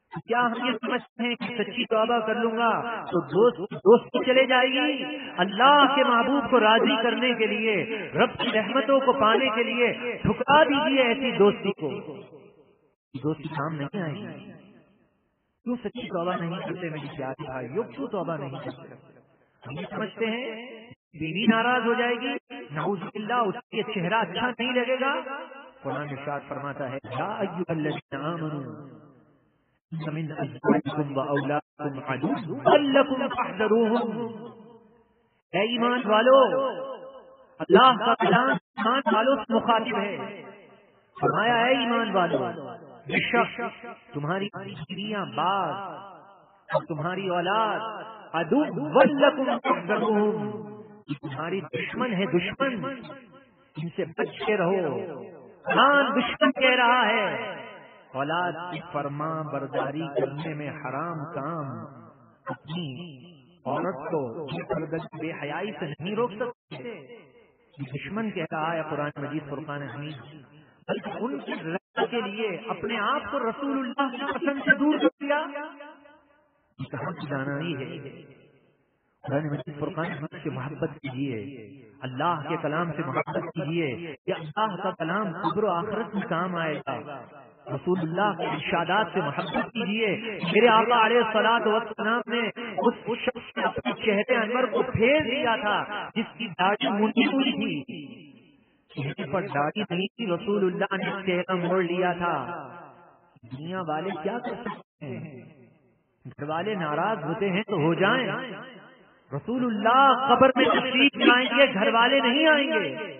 کیا ہم یہ سمجھتے ہیں کہ سچی توبہ کر لوں گا تو دوست چلے جائے گی؟ اللہ کے محبوب کو راضی کرنے کے لیے، رب کی رحمتوں کو پانے کے لیے ٹھکرا دیجیے ایسی دوستی کو، دوستی کام نہیں آئے گی۔ کیوں سچی توبہ نہیں کرتے میری پیارے بھائیوں؟ کیوں توبہ نہیں کرتے؟ ہم یہ سمجھتے ہیں بیوی ناراض ہو جائے گی، نعوذ باللہ اس کے چہرہ اچھا نہیں لگے گا۔ قرآن ارشاد فرماتا ہے یا ایھا الذین آمنوا من ازواجکم واولادکم عدوا لکم فاحذروہم۔ اے ایمان والو، اللہ کا کلام ایمان والوں سے مخاطب ہے، فرمایا اے ایمان والو، بے شک تمہاری بیویاں باز اور تمہاری اولاد عدو لکم فاحذروہم، تمہاری دشمن ہے، دشمن، ان سے بچ کے رہو۔ قرآن دشمن کہہ رہا ہے اولاد کی فرما برداری کرنے میں حرام کام اپنی عورت کو بے حیائی سے نہیں روک سکتے، دشمن کہہ رہا ہے قرآن مجید فرقان حمید، بلکہ ان کی رضا کے لیے اپنے آپ کو رسول اللہ کی پسند سے دور کر دیا۔ کہاں کی دانائی ہے؟ قرآن مجید فرقان حمید سے محبت کیجیے، اللہ کے کلام سے محبت کیجیے کہ اللہ کا کلام قبر و آخرت میں کام آئے گا۔ رسول اللہ کے ارشادات سے محبت کیجیے۔ میرے آقا علیہ الصلوۃ والسلام نے اس شخص نے اپنے چہرے انور کو پھیر دیا تھا جس کی داڑھی مونڈی ہوئی تھی، چہرے پر داڑھی نہیں تھی، رسول اللہ نے چہرہ موڑ لیا تھا۔ دنیا والے کیا کر سکتے ہیں؟ گھر والے ناراض ہوتے ہیں تو ہو جائیں، رسول اللہ قبر میں تشریف لائیں گے، گھر والے نہیں آئیں گے۔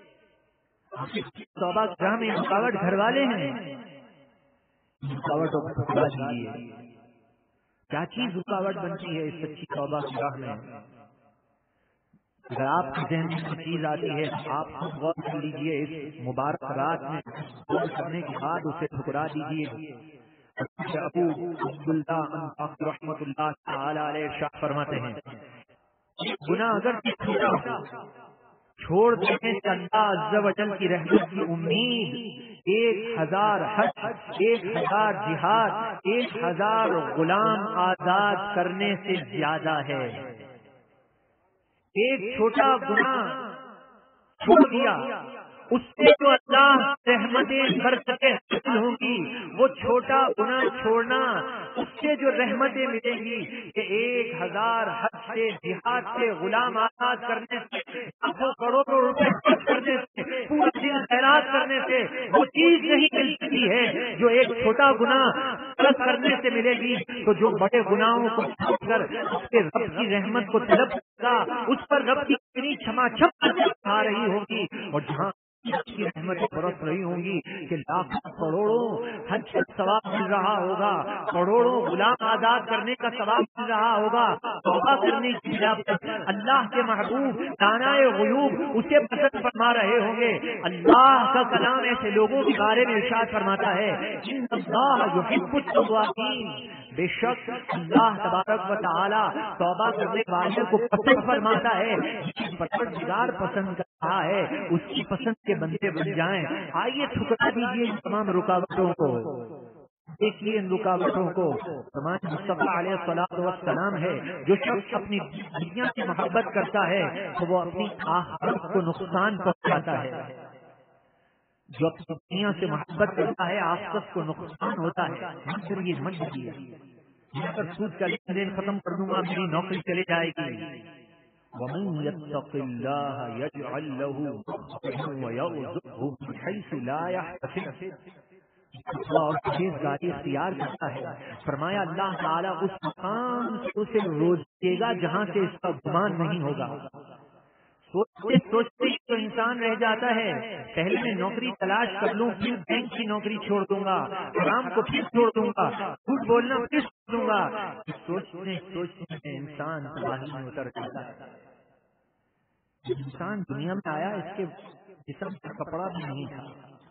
توبہ گاہ میں رکاوٹ گھر والے ہیں، رکاوٹوں کو ہٹا دیجیے۔ کیا چیز رکاوٹ بنتی ہے اس سچی توبہ کی راہ میں؟ اگر آپ کے ذہن میں کوئی چیز آتی ہے تو آپ خود غور کر لیجیے، اس مبارک رات میں غور کرنے کے بعد اسے ٹھکرا دیجیے۔ ابو عبداللہ رحمۃ اللہ تعالی علیہ ارشاد فرماتے ہیں گناہ اگر چھوٹا ہو، چھوڑ دینے سے اللہ عز و جل کی رحمت کی امید 1000 حج، 1000 جہاد، 1000 غلام آزاد کرنے سے زیادہ ہے۔ ایک چھوٹا گناہ چھوڑ دیا، اس سے جو اللہ رحمتیں برکتیں حاصل ہوں گی، وہ چھوٹا گناہ چھوڑنا، اس سے جو رحمتیں ملیں گی کہ 1000 حج سے، جہاد سے، غلام آزاد کرنے سے، لاکھوں کروڑوں روپے خرچ کرنے سے، پورا دن خیرات کرنے سے وہ چیز نہیں مل سکتی ہے جو ایک چھوٹا گناہ طلب کرنے سے ملے گی۔ تو جو بڑے گناہوں کو چھوڑ کر اس کے رب کی رحمت کو طلب کرے گا، اس پر رب کی اتنی چھما چھپ آ رہی ہوگی، اور جہاں کی رحمتیں برس رہی ہوں گی کہ لاکھوں کروڑوں حج کا ثواب مل رہا ہوگا، کروڑوں غلام آزاد کرنے کا ثواب مل رہا ہوگا۔ توبہ کرنے کی بنا پر اللہ کے محبوب دانائے غیوب اسے پسند فرما رہے ہوں گے۔ اللہ کا کلام ایسے لوگوں کے بارے میں ارشاد فرماتا ہے ان اللہ یحب التوابین، بے شک اللہ تبارک و تعالی توبہ کرنے والے کو پسند فرماتا ہے، پروردگار پسند کر رہا ہے، اس کی پسند کے بندے بن جائیں۔ آئیے ٹھکرا دیجیے ان تمام رکاوٹوں کو، دیکھیے ان رکاوٹوں کو۔ فرمان مصطفیٰ علیہ الصلوۃ والسلام ہے جو شخص اپنی دنیا سے محبت کرتا ہے تو وہ اپنی آخرت کو نقصان پہنچاتا ہے، جو اپنی دنیا سے محبت کرتا ہے آخرت کو نقصان ہوتا ہے۔ من کریے میں اگر سود کا لین دین ختم کر دوں گا میری نوکری چلے جائے گی۔ وَمَن يَتَّقِ اللَّهَ يَجْعَل لَّهُ مَخْرَجًا وَيَرْزُقْهُ مِنْ حَيْثُ لَا يَحْتَسِبُ۔ اور پرہیزگاری اختیار کرتا ہے، فرمایا اللہ تعالیٰ اس مقام سے اسے روزے گا جہاں سے اس کا گمان نہیں ہوگا۔ سوچتے سوچتے تو انسان رہ جاتا ہے، پہلے میں نوکری تلاش کر لوں، پھر بینک کی نوکری چھوڑ دوں گا، حرام کو پھر چھوڑ دوں گا، جھوٹ بولنا پھر چھوڑ دوں گا۔ سوچتے سوچتے میں انسان تباہی میں اتر جاتا ہے۔ انسان دنیا میں آیا اس کے جسم کا کپڑا بھی نہیں تھا۔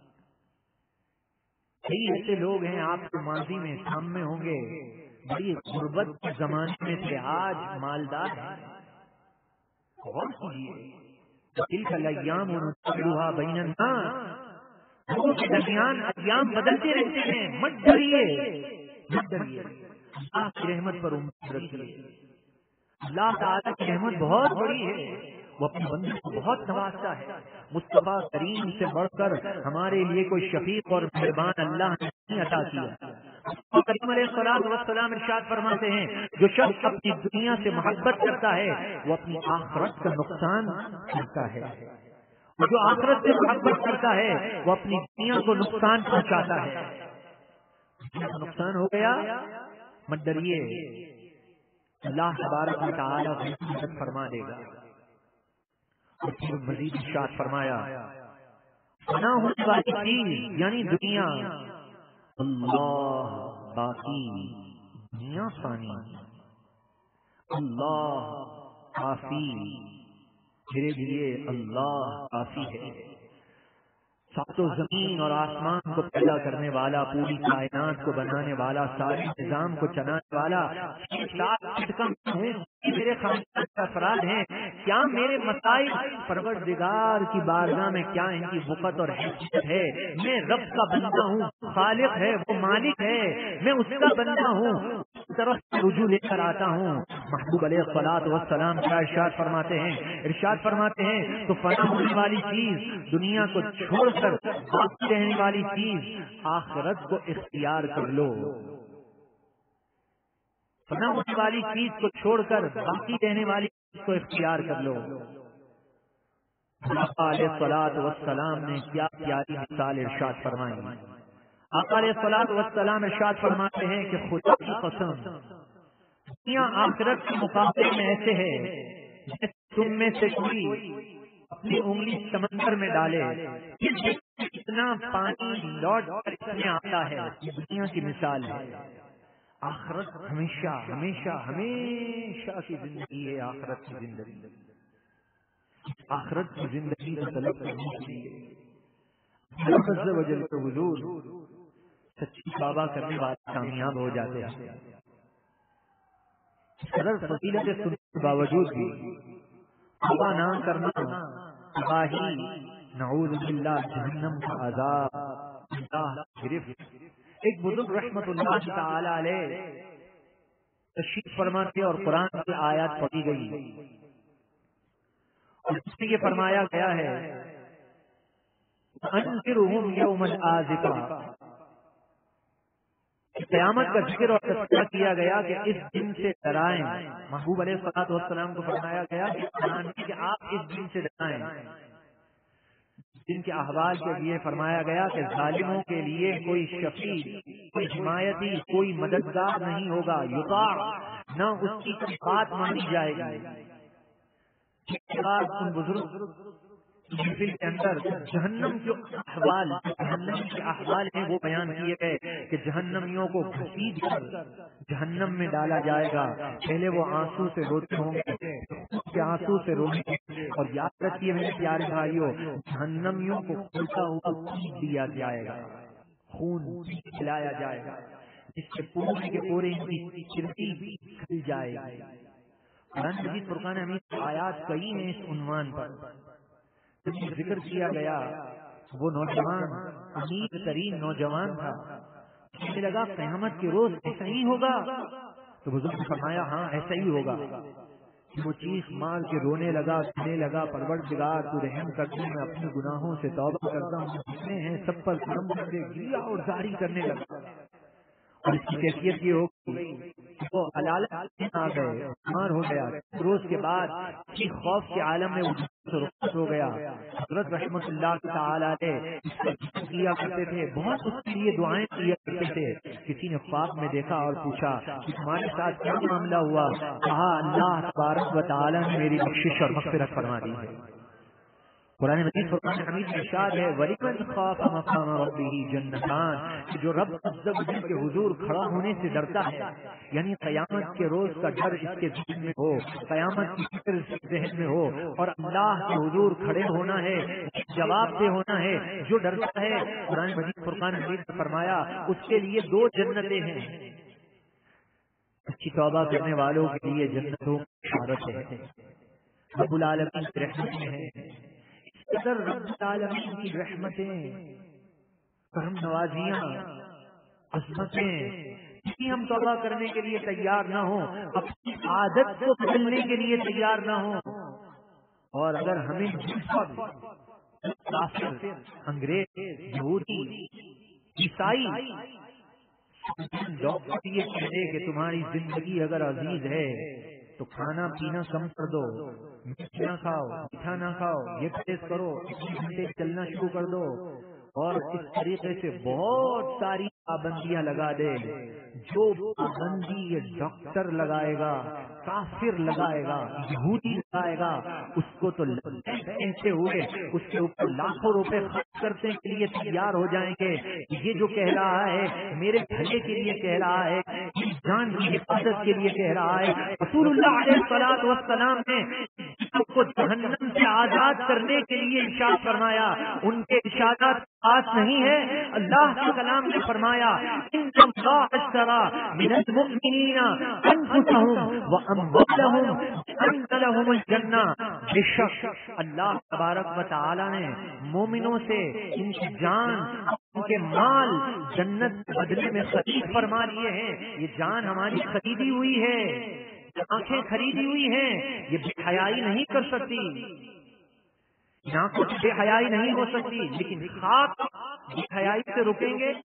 کئی ایسے لوگ ہیں آپ کے ماضی میں سامنے ہوں گے، بڑی غربت کے زمانے میں تھے، آج مالدار ہیں۔ غور کیجیے تلک الایام نداولها بین الناس، لوگوں کے درمیان ایام بدلتے رہتے ہیں، مت ڈریے، مت ڈریے، اللہ کی رحمت پر امید رکھیے۔ اللہ تعالیٰ کی رحمت بہت بڑی ہے، وہ اپنے بندے کو بہت نوازتا ہے۔ مصطفیٰ کریم سے بڑھ کر ہمارے لیے کوئی شفیق اور مہربان اللہ نے نہیں عطا کیا۔ مصطفیٰ کریم علیہ الصلوۃ والسلام ارشاد فرماتے ہیں جو شخص اپنی دنیا سے محبت کرتا ہے وہ اپنی آخرت کا نقصان کرتا ہے، اور جو آخرت سے محبت کرتا ہے وہ اپنی دنیا کو نقصان پہنچاتا ہے۔ دنیا کا نقصان ہو گیا مت ڈریے، اللہ تبارک و تعالیٰ مدد فرما دے گا۔ اور پھر مزید ارشاد فرمایا فنا ہونے والی چیز یعنی دنیا، اللہ باقی، دنیا فانی، اللہ کافی، میرے لیے اللہ کافی ہے۔ ساتوں زمین اور آسمان کو پیدا کرنے والا، پوری کائنات کو بنانے والا، سارے نظام کو چلانے والا، میرے خاندان کے افراد ہیں، کیا میرے مسائل پروردگار کی بارگاہ میں کیا ان کی وقت اور حیثیت ہے؟ میں رب کا بندہ ہوں، خالق ہے وہ مالک ہے، میں اس کا بندہ ہوں، اس طرف رجوع لے کر آتا ہوں۔ محبوب علیہ الصلوۃ والسلام کیا ارشاد فرماتے ہیں تو فنا ہونے والی چیز دنیا کو چھوڑ کر باقی رہنے والی چیز آخرت کو اختیار کر لو۔ فنا ہونے والی چیز کو چھوڑ کر باقی رہنے والی چیز کو اختیار کر لو۔ آقا علیہ الصلوۃ والسلام نے کیا پیاری مثال ارشاد فرمائی۔ آقا علیہ الصلوۃ والسلام ارشاد فرماتے ہیں کہ خدا کی قسم دنیا آخرت کے مقابلے میں ایسے ہے جیسے تم میں سے کوئی اپنی انگلی سمندر میں ڈالے، اتنا پانی لوٹ کر اس میں آتا ہے۔ یہ دنیا کی مثال ہے۔ آخرت ہمیشہ ہمیشہ ہمیشہ کی زندگی ہے۔ آخرت کی زندگی، آخرت کی زندگی کو طلب کرنے کے لیے اللہ عز و جل کے حضور سچی توبہ کرنے والے کامیاب ہو جاتے ہیں۔ قدر فضیلت سننے کے باوجود بھی توبہ نہ کرنا تباہی، نعوذ باللہ جہنم کا عذاب، اللہ گرفت۔ ایک بزرگ رحمت اللہ تعالی علیہ تشریف فرماتے اور قرآن کی آیات پڑھی گئی اور اس میں یہ فرمایا گیا ہے انذرہم یوم الآزفہ، قیامت کا ذکر اور تذکرہ کیا گیا کہ اس دن سے ڈرائیں۔ محبوب علیہ الصلوۃ والسلام کو فرمایا گیا کہ آپ اس دن سے ڈرائیں۔ جن کے احوال کے لیے فرمایا گیا کہ ظالموں کے لیے کوئی شفیع، کوئی حمایتی، کوئی مددگار نہیں ہوگا، یطاع، نہ اس کی کوئی بات مانی جائے گی۔ ان بزرگ محفل کے اندر جہنم کے احوال ہیں وہ بیان کیے گئے کہ جہنمیوں کو گھسیٹ کر جہنم میں ڈالا جائے گا۔ پہلے وہ آنسو سے روتے ہوں گے، آنسو سے رونے گے، اور یاد رکھیے میرے پیارے بھائیوں، جہنمیوں کو کھلتا ہوا خون دیا جائے گا، خون کھلایا جائے گا، جس سے پورے کے پورے ان کی چربی کھل جائے گی۔ قرآن مجید فرقان حمید آیات کئی ہیں اس عنوان پر۔ ذکر کیا گیا وہ نوجوان امید ترین نوجوان تھا، مجھے لگا قیامت کے روز ایسا ہی ہوگا، تو بزرگ نے فرمایا ہاں ایسا ہی ہوگا۔ وہ چیخ مار کے رونے لگا، کہنے لگا پروردگار تو رحم کر دے، میں اپنے گناہوں سے توبہ کرتا ہوں، جتنے ہیں سب پر کرم کر دے۔ گریا اور زاری کرنے لگا، اور اس کی کیفیت یہ ہوگی وہ علالت آ گئے، بیمار ہو گیا۔ روز کے بعد اسی خوف کے عالم میں رخصت ہو گیا۔ حضرت رحمت اللہ تعالی علیہ اس پر ذکر کیا کرتے تھے، بہت اس کے لیے دعائیں کیا کرتے تھے۔ کسی نے خواب میں دیکھا اور پوچھا کہ تمہارے ساتھ کیا معاملہ ہوا؟ کہا اللہ تبارک و تعالی نے میری بخشش اور مغفرت فرما دی ہے۔ قرآن مجید فرقان حمید میں ارشاد ہے وَلِمَنْ خَافَ مَقَامَ رَبِّهِ جَنَّتَانِ، کہ جو رب عز و جل کے حضور کھڑا ہونے سے ڈرتا ہے، یعنی قیامت کے روز کا ڈر اس کے ذہن میں ہو، قیامت کی فکر اس کے ذہن میں ہو، اور اللہ کے حضور کھڑے ہونا ہے، جواب دہ ہونا ہے۔ جو ڈرتا ہے، قرآن مجید فرقان حمید نے فرمایا اس کے لیے 2 جنتیں ہیں۔ اچھی توبہ کرنے والوں کے لیے جنتوں کی بشارت ہے، رب العالمین کی رحمتیں ہیں۔ قدر رب العالمین کی رحمتیں، کرم نوازیاں، عظمتیں، بھی ہم توبہ کرنے کے لیے تیار نہ ہوں، اپنی عادت کو بدلنے کے لیے تیار نہ ہوں، اور اگر ہمیں کافر، انگریز، یہودی، عیسائی ڈاکٹر یہ کہہ دے کہ تمہاری زندگی اگر عزیز ہے تو کھانا پینا کم کر دو، میٹھ نہ کھاؤ، میٹھا نہ کھاؤ، یہ پرہیز کرو، 1 گھنٹے چلنا شروع کر دو، اور اس طریقے سے بہت ساری پابندیاں لگا دے، جو پابندی یہ ڈاکٹر لگائے گا، کافر لگائے گا، یہودی لگائے گا، اس کو تو کہتے ہوئے اس کے اوپر لاکھوں روپے خرچ کرنے کے لیے تیار ہو جائیں گے۔ یہ جو کہہ رہا ہے میرے بھلے کے لیے کہہ رہا ہے، جان کی حفاظت کے لیے کہہ رہا ہے۔ رسول اللہ علیہ الصلوۃ والسلام نے کو جہنم سے آزاد کرنے کے لیے ارشاد فرمایا، ان کے ارشادات خاص نہیں ہے، اللہ کے کلام نے فرمایا ان اللہ اشترى من المؤمنین انفسهم واموالهم بان لهم الجنہ، بے شک اللہ تبارک و تعالی نے مومنوں سے ان کی جان، ان کے مال جنت بدلے میں خرید فرما لیے ہیں۔ یہ جان ہماری خریدی ہوئی ہے، آنکھیں خریدی ہوئی ہیں، یہ بے حیائی نہیں کر سکتی، یہاں کچھ بے حیائی نہیں ہو سکتی، لیکن خواب بے حیائی سے رکیں گے؟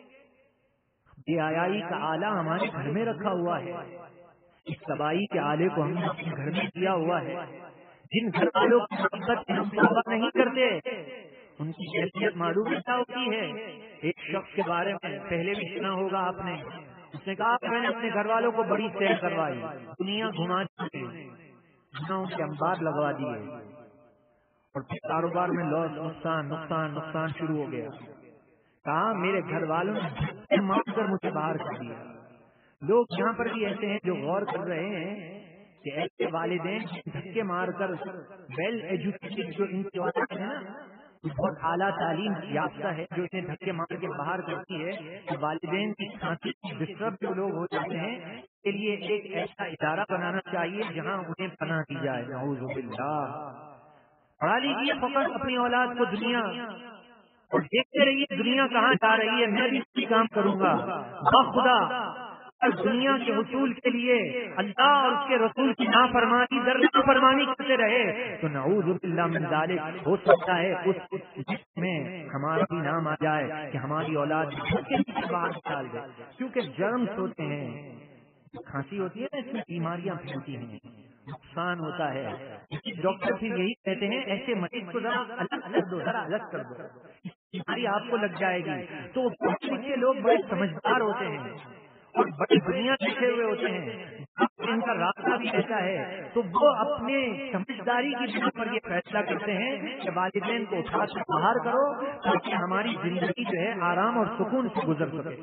بے حیائی کا آلہ ہمارے گھر میں رکھا ہوا ہے، اس تباہی کے آلے کو ہم نے اپنے گھر میں کیا ہوا ہے۔ جن گھر والوں کی محبت ہم توبہ نہیں کرتے ان کی حیثیت معلوم کیا ہوتی ہے۔ ایک شخص کے بارے میں پہلے بھی سنا ہوگا آپ نے، اس نے کہا کہ میں نے اپنے گھر والوں کو بڑی سیر کروائی، دنیا گھما دی، گناہوں کے انبار لگوا دیے، اور پھر کاروبار میں لاس، نقصان شروع ہو گیا۔ کہا میرے گھر والوں نے دھکے مار کر مجھے باہر کر دیا۔ لوگ یہاں پر بھی ایسے ہیں جو غور کر رہے ہیں کہ ایسے والدین دھکے مار کر ویل ایجوکیٹڈ جو ان کی اولاد ہے نا، بہت اعلیٰ تعلیم یافتہ ہے، جو انہیں دھکے مار کے باہر کرتی ہے، کہ والدین کی سانسی ڈسٹرب جو لوگ ہو جاتے ہیں کے لیے ایک ایسا ادارہ بنانا چاہیے جہاں انہیں پناہ دی جائے۔ نعوذ باللہ۔ پڑھا لیجیے فقط اپنی اولاد کو دنیا، اور دیکھتے رہیے دنیا کہاں جا رہی ہے، میں بھی اسی کام کروں گا بخدا۔ اور دنیا کے حصول کے لیے اللہ اور اس کے رسول کی نافرمانی در نافرمانی کرتے رہے تو نعوذ باللہ من ذالک، ہو سکتا ہے اس میں ہمارا بھی نام آ جائے کہ ہماری اولاد باہر ڈال دے، کیونکہ جرمز ہوتے ہیں، کھانسی ہوتی ہے نا، اس میں بیماریاں پھیلتی ہیں، نقصان ہوتا ہے۔ ڈاکٹر پھر یہی کہتے ہیں ایسے مریض کو ذرا الگ دو، ذرا الگ کر دو، بیماری آپ کو لگ جائے گی۔ تو پڑھے لکھے لوگ بڑے سمجھدار ہوتے ہیں اور بڑی دنیا لکھے ہوئے ہوتے ہیں، ان کا رابطہ بھی ایسا ہے، تو وہ اپنے سمجھداری کی بنا پر یہ فیصلہ کرتے ہیں کہ والدین کو اٹھا کر باہر کرو تاکہ ہماری زندگی جو ہے آرام اور سکون سے گزر سکے۔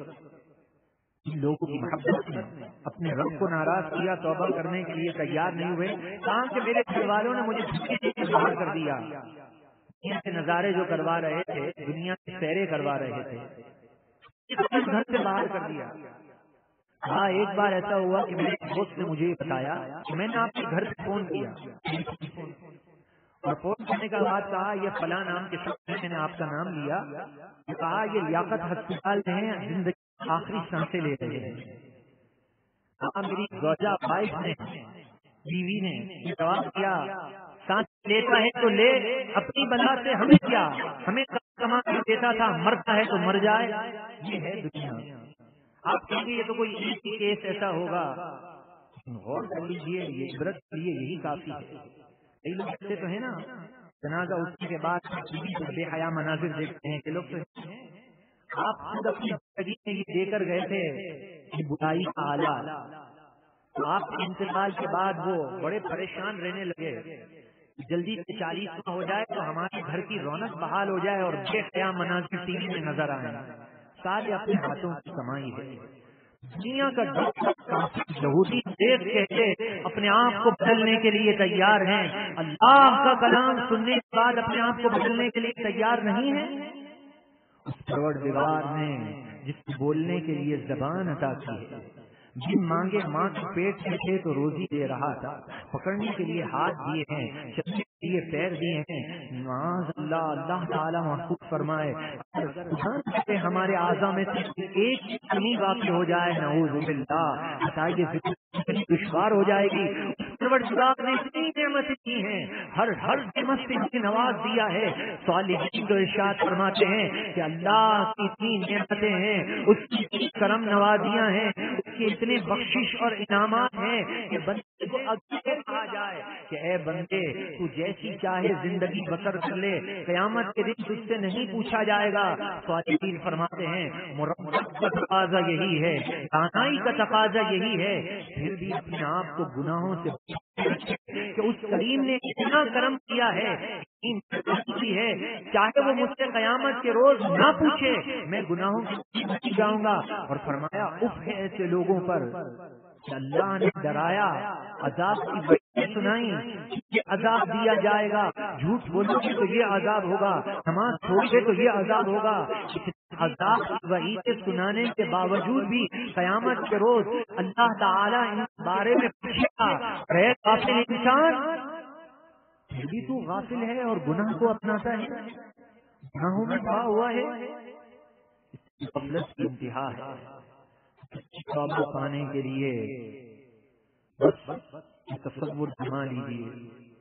لوگوں کی محبت نے اپنے رب کو ناراض کیا، توبہ کرنے کے لیے تیار نہیں ہوئے، کہا کہ میرے گھر والوں نے مجھے دھکے دے کے باہر کر دیا، دنیا کے نظارے جو کروا رہے تھے، دنیا کی سیریں کروا رہے تھے، گھر سے باہر کر دیا۔ ہاں ایک بار ایسا ہوا کہ میرے دوست نے مجھے بتایا کہ میں نے آپ کے گھر پہ فون کیا، اور فون کرنے کا بعد کہا یہ فلاں نام کے شخص نے، میں نے آپ کا نام لیا، کہا یہ لیاقت ہسپتال میں ہے، زندگی آخری سانسیں لے رہے ہیں۔ کہا میری زوجہ وائف نے، بیوی نے جواب دیا سانس لیتا ہے تو لے، اپنی بلا سے ہمیں کیا، ہمیں کما کر دیتا تھا، مرتا ہے تو مر جائے، یہ ہے دنیا۔ آپ کہیں گے یہ تو کوئی ایک ہی کیس ایسا ہوگا، غور کر لیجیے، یہ عبرت کے لیے یہی کافی ہے۔ کئی لوگ ایسے تو ہیں نا، جنازہ اٹھنے کے بعد بے حیا مناظر دیکھتے ہیں کہ لوگ تو آپ خود اپنی زندگی میں یہ دے کر گئے تھے کہ برائی کا آلہ، تو آپ کے انتقال کے بعد وہ بڑے پریشان رہنے لگے، جلدی سے 40 ہو جائے تو ہمارے گھر کی رونق بحال ہو جائے اور بے حیا مناظر ٹی وی میں نظر آئے۔ سارے اپنے ہاتھوں کی کمائی ہے۔ دنیا کا یہودی دیش کہتے اپنے آپ کو بدلنے کے لیے تیار ہیں، اللہ کا کلام سننے کے بعد اپنے آپ کو بدلنے کے لیے تیار نہیں ہے۔ اس پروردگار نے جس کو بولنے کے لیے زبان عطا کی ہے، جن مانگے ماں کے پیٹ میں تھے تو روزی دے رہا تھا، پکڑنے کے لیے ہاتھ دیے ہیں، چلنے کے لیے پیر دیے ہیں، معاذ اللہ، اللہ تعالیٰ محفوظ فرمائے۔ اگر خدا ہمارے اعضاء میں سے ایک کمی واقع ہو جائے نعوذ باللہ بتائیے دشوار ہو جائے گی. پروردگار نے اتنی نعمتیں کی ہیں, ہر نعمت سے اسے نواز دیا ہے. صالحین تو ارشاد فرماتے ہیں کہ اللہ کی اتنی نعمتیں ہیں, اس کی اتنی کرم نوازیاں ہیں, اس کے اتنے بخشش اور انعامات ہیں کہ بندے کو اگر کہا جائے کہ اے بندے تو جیسی چاہے زندگی بسر کر لے, قیامت کے دن تجھ سے نہیں پوچھا جائے گا. صالحین فرماتے ہیں مربت کا تقاضا یہی ہے, دانائی کا تقاضا یہی ہے, پھر بھی اپنے آپ کو گناہوں سے کہ اس کریم نے اتنا کرم کیا ہے چاہے وہ مجھ سے قیامت کے روز نہ پوچھے میں گناہوں سے بچ جاؤں گا. اور فرمایا اف ہے ایسے لوگوں پر کہ اللہ نے ڈرایا, عذاب کی باتیں سنائی, یہ عذاب دیا جائے گا, جھوٹ بولو گے تو یہ عذاب ہوگا, نماز چھوڑ گے تو یہ عذاب ہوگا. عذاب کی وعیدیں سنانے کے باوجود بھی قیامت کے روز اللہ تعالیٰ ان بارے میں پوچھے گا اے غافل انسان, پھر بھی تو غافل ہے اور گناہ کو اپناتا ہے, گناہوں میں کھا ہوا ہے. غفلت کی انتہا ہے. توبہ پانے کے لیے بس تصور بنا لیجیے,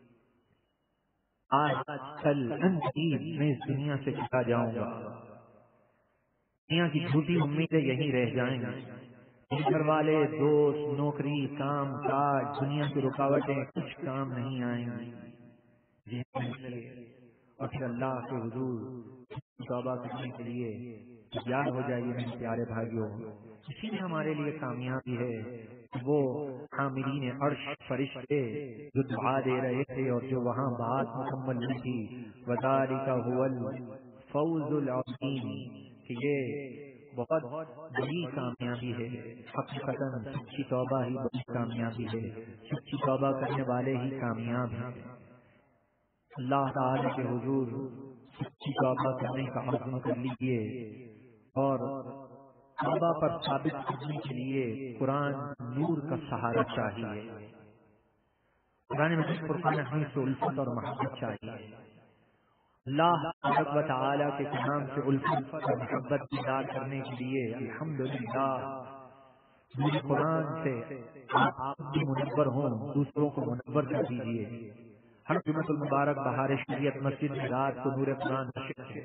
آج کل میں اس دنیا سے چلا جاؤں گا, دنیا کی جھوٹی امیدیں یہیں رہ جائیں گی, گھر والے دوست نوکری کام کاج دنیا کی رکاوٹیں کچھ کام نہیں آئیں گی. اور پھر اللہ کے حضور توبہ کرنے کے لیے تیار ہو جائیے میرے پیارے بھائیوں. اسی میں ہمارے لیے کامیابی ہے وہ حاملین عرش فرشتے جو دعا دے رہے تھے اور جو وہاں بات مکمل نہیں تھی, وذالک هو الفوز العظیم, کہ یہ بہت بڑی کامیابی ہے. حقیقتاً سچی توبہ ہی بڑی کامیابی ہے, سچی توبہ کرنے والے ہی کامیاب ہیں. اللہ تعالی کے حضور سچی توبہ کرنے کا عزم کر لیجیے, اور توبہ پر ثابت کرنے کے لیے قرآن نور کا سہارا چاہیے. قرآن مجید فرقان حمید سے الفت اور محبت چاہیے. اللہ تبارک و تعالی کے کلام سے الفت اور محبت بیدار کرنے کے لیے الحمدللہ میرے قرآن سے آپ بھی منور ہوں, دوسروں کو منور کر دیجیے. ہر جمعۃ المبارک بہار شریعت مسجد میں رات کو نور قرآن نشر ہے.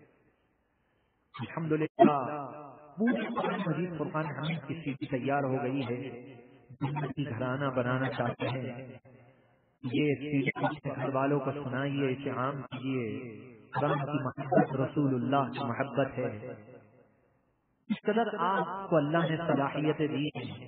الحمدللہ پوری قرآن مجید فرقان حمید کی سیڑھی تیار ہو گئی ہے. زندگی گھرانہ بنانا چاہتے ہیں, یہ سیڑھی اپنے گھر والوں کو سنائیے, اسے عام کیجیے. قرآن کی محبت رسول اللہ کی محبت ہے. اس قدر آپ کو اللہ نے صلاحیتیں دی ہیں,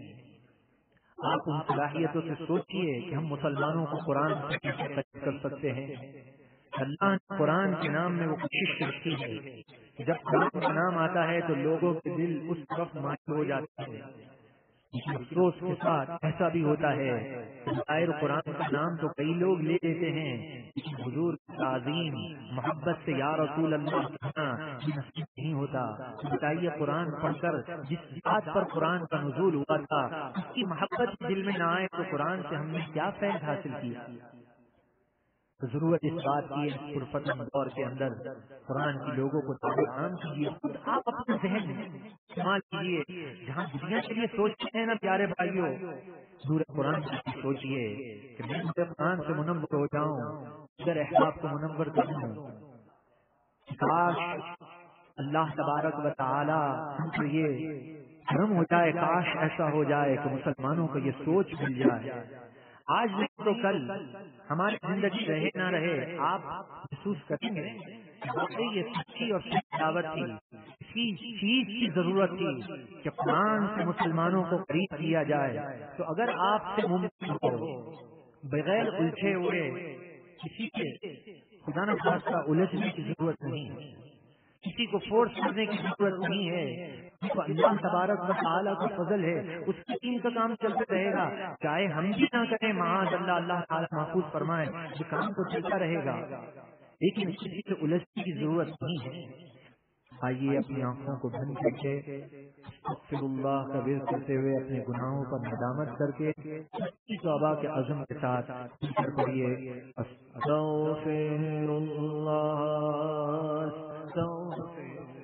آپ ان صلاحیتوں سے سوچئے کہ ہم مسلمانوں کو قرآن سے کیسے قریب کر سکتے ہیں. اللہ نے قرآن کے نام میں وہ کوشش رکھی ہے کہ جب قرآن کا نام آتا ہے تو لوگوں کے دل اس طرف مائل ہو جاتے ہیں. افسوس کے ساتھ ایسا بھی ہوتا ہے ظاہر قرآن کا نام تو کئی لوگ لے لیتے ہیں, حضور کی تعظیم محبت سے یا رسول اللہ کہنا نصیب نہیں ہوتا. بتائیے قرآن پڑھ کر جس بات پر قرآن کا نزول ہوا تھا اس کی محبت دل میں نہ آئے تو قرآن سے ہم نے کیا فیض حاصل کیا. ضرورت اس بات کی ہے پرفتن دور کے اندر قرآن کی لوگوں کو دعوت عام کیجیے. خود آپ اپنے ذہن میں استعمال کیجیے, جہاں دنیا کے لیے سوچتے ہیں نا پیارے بھائیوں, سورہ قرآن کی سوچیے کہ میں قرآن سے منور ہو جاؤں, ادھر احباب کو منور کروں. کاش اللہ تبارک و تعالی یہ کرم ہو جائے, کاش ایسا ہو جائے کہ مسلمانوں کو یہ سوچ مل جائے. آج نہیں تو کل ہماری زندگی رہے نہ رہے آپ محسوس کریں گے کہ یہ سچی اور سچی دعوت تھی. اسی چیز کی ضرورت تھی کہ قرآن سے مسلمانوں کو قریب کیا جائے. تو اگر آپ سے ممکن ہو بغیر الجھے ہوئے کسی کے خدا نہ خواستہ الجھنے کی ضرورت نہیں ہے, کسی کو فورس کرنے کی ضرورت نہیں ہے. تو اللہ تبارک و تعالیٰ کا فضل ہے, اس کی دین کا کام چلتا رہے گا, چاہے ہم بھی نہ کریں معاذ اللہ, اللہ تعالیٰ محفوظ فرمائے, یہ کام تو چلتا رہے گا, لیکن کسی سے الجھنے کی ضرورت نہیں ہے. آئیے اپنی آنکھوں کو بند کر کے استغفر اللہ کا ورد کرتے ہوئے اپنے گناہوں پر ندامت کر کے سچی توبہ کے عزم کے ساتھ پڑھیے استغفر اللہ استغفر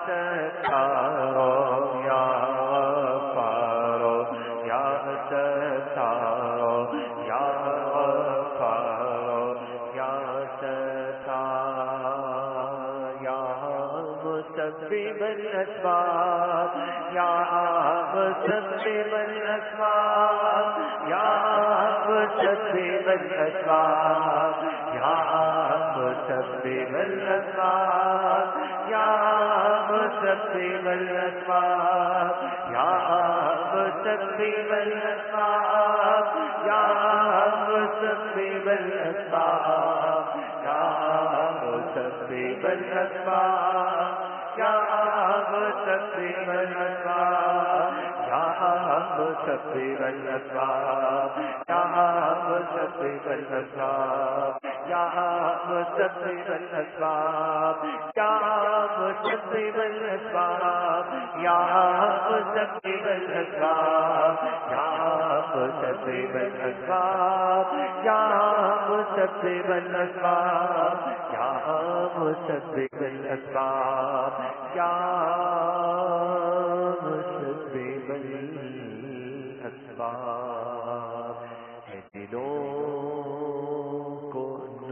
ستارو یا غفارو یا ستارو یا غفارو یا ستار یا مسبب الاسباب یا مسبب الاسباب یا مسبب الاسباب یا مسبب الاسباب یا مسبب الاسباب یا مسبب الاسباب یا مسبب الاسباب یا مسبب الاسباب یا مسبب الاسباب یا مسبب الاسباب یا مسبب الاسباب یا مسبب الاسباب یا مسبب الاسباب یا مسبب الاسباب یا مسبب الاسباب یا مسبب الاسباب یا مسبب الاسباب یا مسبب الاسباب اے دلوں کو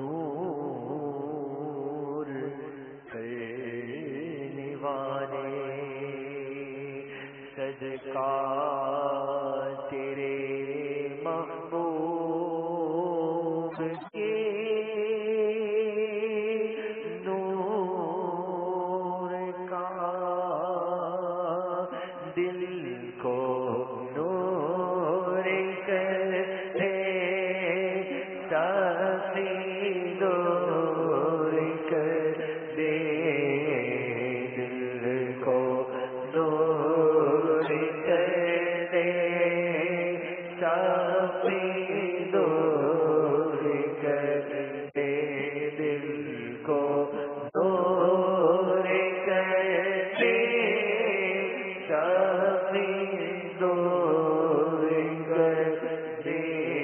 نور کرنے والے صدقہ تیرے محبوب کے نور کا دل کو نور کر دے سخی نور کر دے دل کو نور کر دے سخی نور کر دے دل کو نور کر دے سخی نور کر دے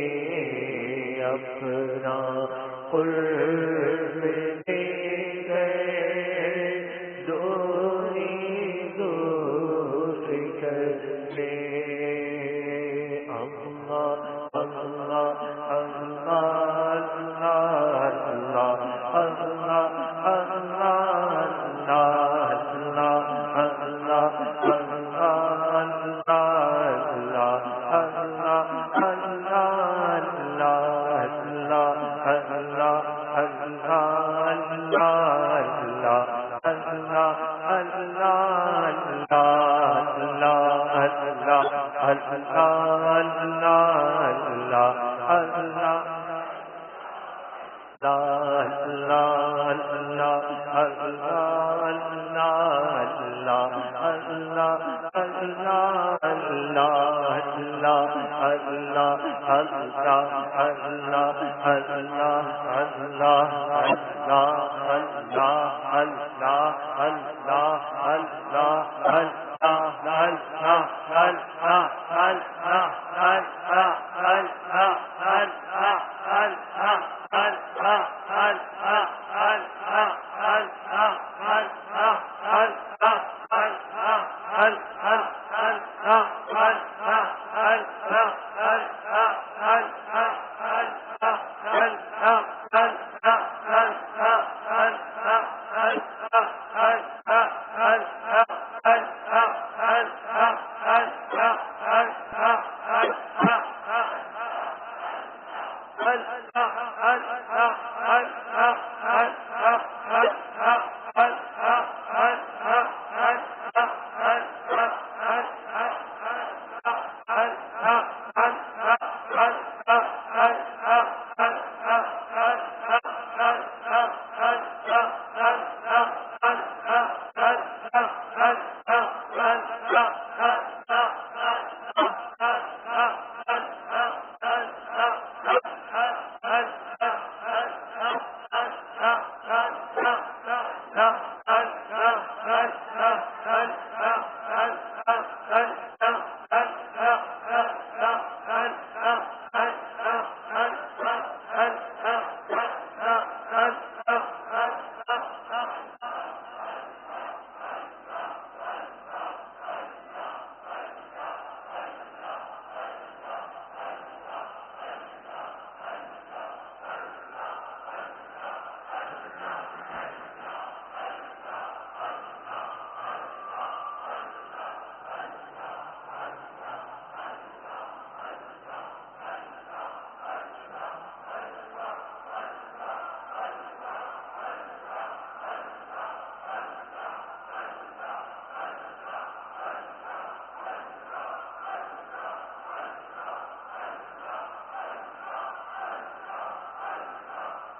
اپنا قرب دے گئے دوری دور کر دے اللہ اللہ اللہ اللہ اللہ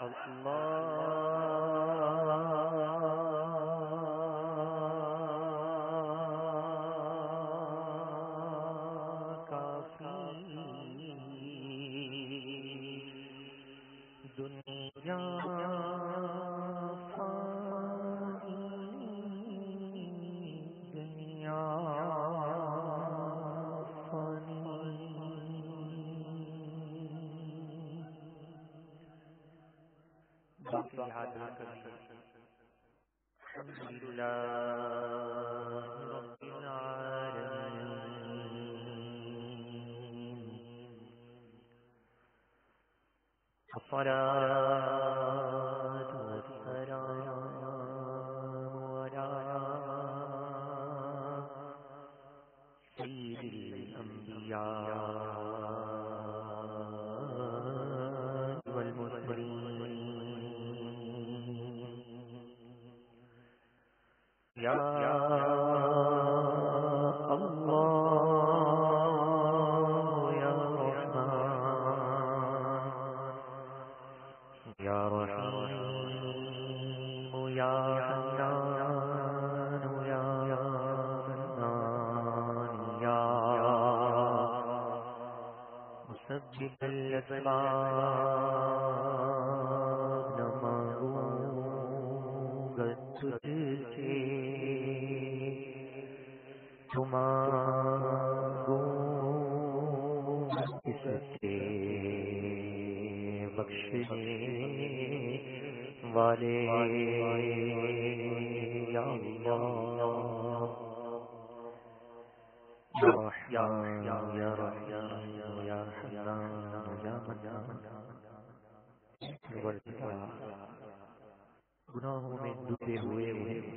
گناہوں میں ڈوبے ہوئے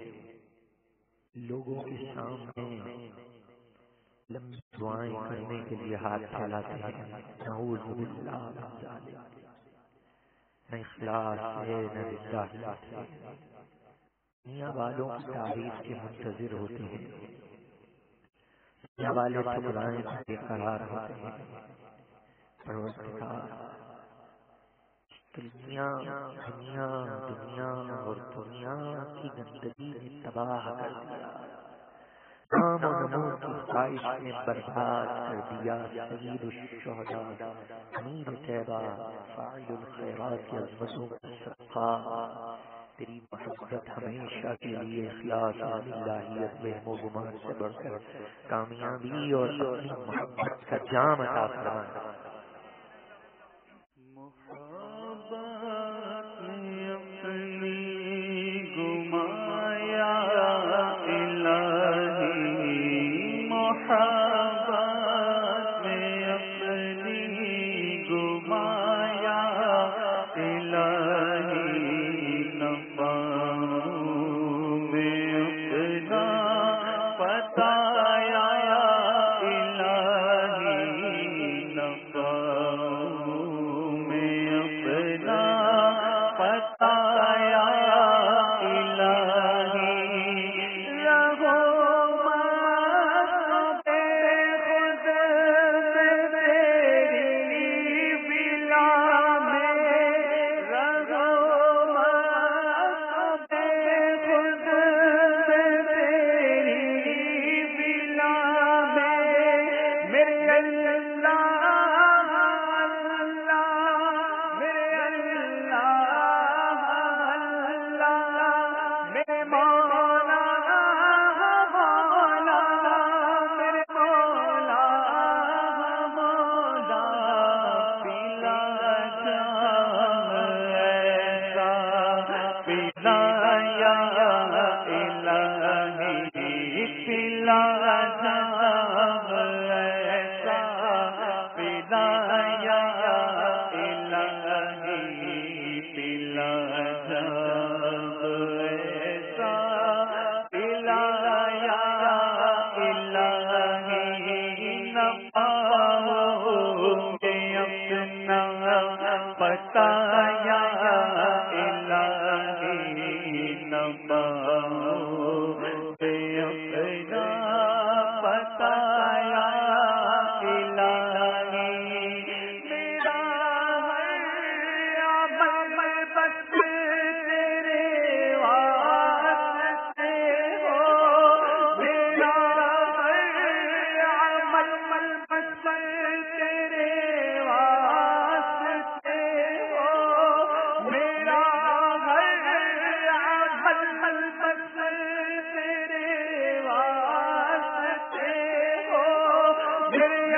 لوگوں کے سامنے لمبی دعائیں کرنے کے لیے ہاتھ پھیلاتے ہیں، نعوذ باللہ من ذالک، نہ اخلاص ہے نہ للہ ہے، دنیا والوں کی تعریف کے منتظر ہوتے ہیں، دنیا والے ٹھکرائیں بے قرار ہوتے ہیں۔ پروردگار دنیا اور دنیا کی گندگی نے تباہ کر دیا، نام و نمود کی خواہش نے برباد کر دیا۔ سید الشہداء امیر طیبہ فاعل الخیرات کی عظمتوں کا صدقہ تیری محبت ہمیشہ کے لیے اخلاص اور الہیت وہم و گمان سے بڑھ کر کامیابی اور اپنی محبت کا جام عطا فرما۔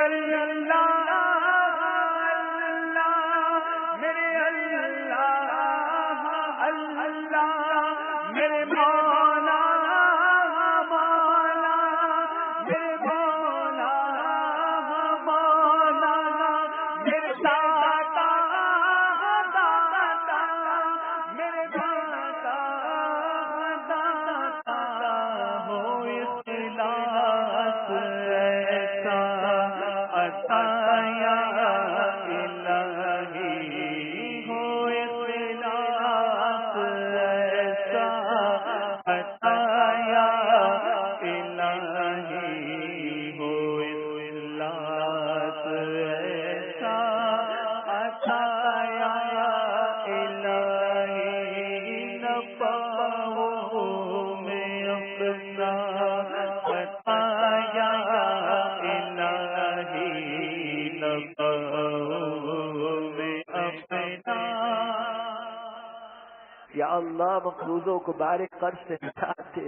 یا اللہ مقروضوں کو بارک قرض سے بچاتے،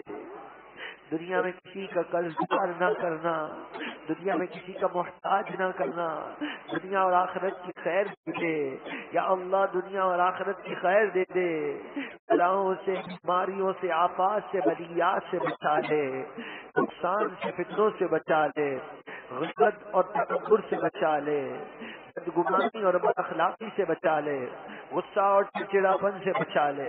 دنیا میں کسی کا قرض دار نہ کرنا، دنیا میں کسی کا محتاج نہ کرنا، دنیا اور آخرت کی خیر دے دے یا اللہ، دنیا اور آخرت کی خیر دے دے، بلاؤں سے، بیماریوں سے، آفات سے، بلیات سے بچا لے، نقصان سے، فتنوں سے بچا لے، غفلت اور تکبر سے بچا لے، بدگمانی اور بد اخلاقی سے بچا لے، غصہ اور چڑچڑاپن سے بچا لے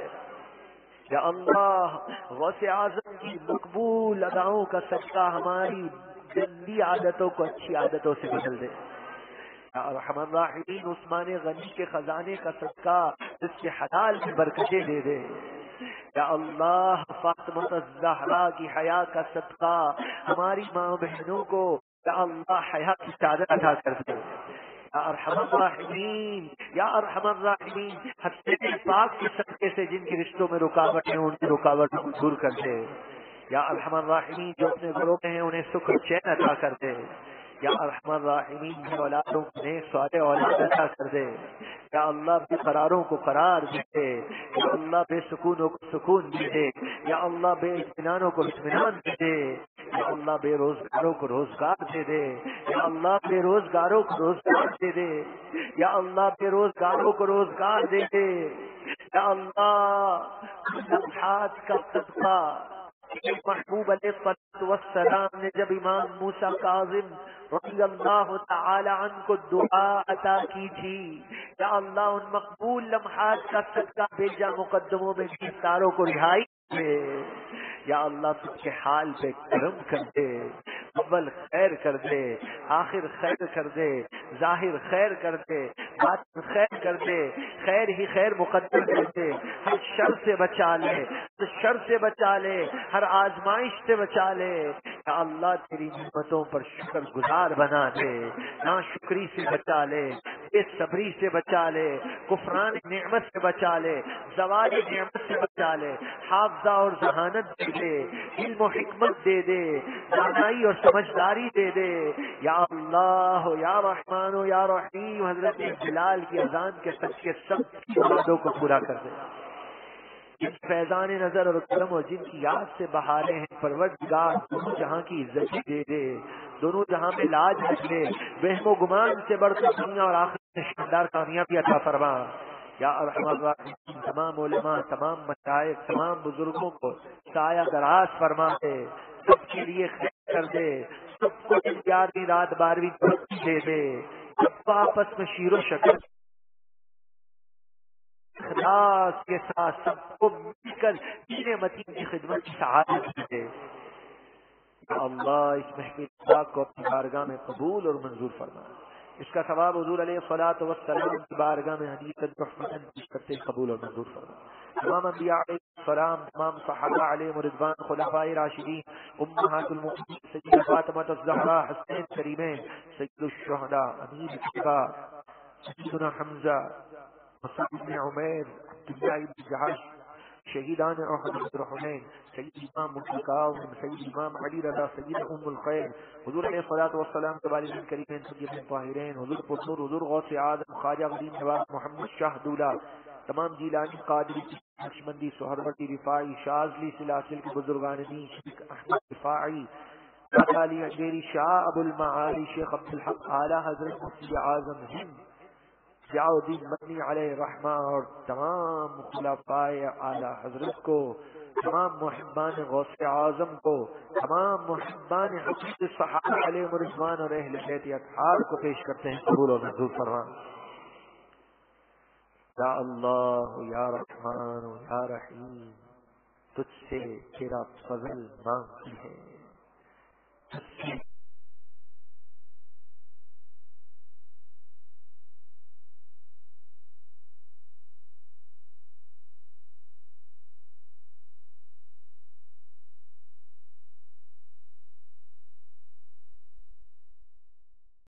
یا اللہ۔ غوث اعظم کی مقبول اداؤں کا صدقہ ہماری گندی عادتوں کو اچھی عادتوں سے بدل دے یا ارحم الراحمین۔ عثمان غنی کے خزانے کا صدقہ جس کے حلال میں برکتیں دے دے یا اللہ۔ فاطمہ الزہرا کی حیا کا صدقہ ہماری ماں بہنوں کو یا اللہ حیا کی چادر عطا کر دے یا ارحم الراحمین، یا ارحم الراحمین۔ حضرت پاک کے صدقے سے جن کے رشتوں میں رکاوٹ ہے ان کی رکاوٹوں کو دور کر دے یا ارحم الراحمین۔ جو اپنے گھروں میں ہیں انہیں سکھ اور چین عطا کر دے یا ارحم الراحمین۔ جو اولادوں کو نیک صالح اولاد عطا کر دے یا اللہ۔ بے قراروں کو قرار دے دے یا اللہ، بے سکونوں کو سکون دے دے یا اللہ، بے اطمینانوں کو اطمینان دے دے یا اللہ، بے روزگاروں کو روزگار دے دے یا اللہ، بے روزگاروں کو روزگار دے دے یا اللہ، بے روزگاروں کو روزگار دے دے یا اللہ۔ لمحات کا صدقہ محبوب علیہ الصلوۃ والسلام نے جب امام موسیٰ کاظم رضی اللہ تعالی عنہ کو دعا عطا کی تھی یا اللہ، ان مقبول لمحات کا صدقہ بیجا مقدموں میں گرفتاروں کو رہائی دے یا اللہ، تجھ کے حال پہ کرم کر دے، اول خیر کر دے، آخر خیر کر دے، ظاہر خیر کر دے، باطن خیر کر دے، خیر ہی خیر مقدر کر دے، ہر شر سے بچا لے، ہر شر سے بچا لے، ہر آزمائش سے بچا لے یا اللہ۔ تیری نعمتوں پر شکر گزار بنا دے، ناشکری سے بچا لے، بے صبری سے بچا لے، کفران نعمت سے بچا لے، زوال نعمت سے بچا لے، حافظہ اور ذہانت دے دے، علم و حکمت دے دے، دانائی اور سمجھداری دے دے یا اللہ یا رحمان و یا رحیم۔ حضرت بلال کی اذان کے صدقے سب مرادوں کو پورا کر دے۔ جن فیضان نظر اور کرم اور جن کی یاد سے بہارے ہیں پروردگار، دونوں جہاں کی عزت دے دے، دونوں جہاں میں لاج رکھ لے، وہم و گمان سے بڑھ کر دنیا اور آخرت میں شاندار کامیابی عطا فرما یا ارحم الراحمین۔ تمام علماء، تمام مشائخ، تمام بزرگوں کو سایہ دراز فرما دے، سب کے لیے خیر کر دے، سب کو 11ویں رات 12ویں ترقی دے دے، سب کو آپس میں شیر و شکر اخلاص کے ساتھ سب کو مل کر دین متین کی خدمت کی سعادت دے یا اللہ۔ اس محفل کو اپنی بارگاہ میں قبول اور منظور فرما، اس کا ثواب حضور علیہ الصلوۃ والسلام کی بارگاہ میں حدیث تحفۃ پیش کرتے قبول اور منظور فرما۔ تمام انبیاء علیہ السلام، تمام صحابہ علیہ رضوان، خلفائے راشدین، امہات المؤمنین، سیدہ فاطمہ الزہرا، حسین کریمین، سید الشہداء، امیر اتباع سیدنا حمزہ، مصعب بن عمیر، عبداللہ بن جحش، شہیدان احد اور حنین، سید امام ملکاؤ، سید امام علی رضا، سید ام الخیر، حضور علیہ الصلوۃ والسلام کے والدین کریمین، سید طاہرین، حضور پرنور، حضور غوث اعظم، خواجہ غریم نواز محمد شاہ دولہ، تمام جیلانی، قادری، نقشبندی، سہروردی، رفاعی، شاذلی، سلاسل کے بزرگان دین، شیخ احمد رفاعی، علی اجمیری شاہ ابو المعالی شیخ عبدالحق اعلیٰ حضرت مفتی اعظم ہند ضیاء الدین مدنی علیہ رحمہ اور تمام خلفائے اعلیٰ حضرت کو، تمام محبان غوث اعظم کو، تمام محبان حضرت صحابہ علیہ رضوان اور اہل بیت اطہار کو پیش کرتے ہیں، قبول و منظور فرما۔ یا اللہ یا رحمان یا رحیم، تجھ سے تیرا فضل مانگتی ہے۔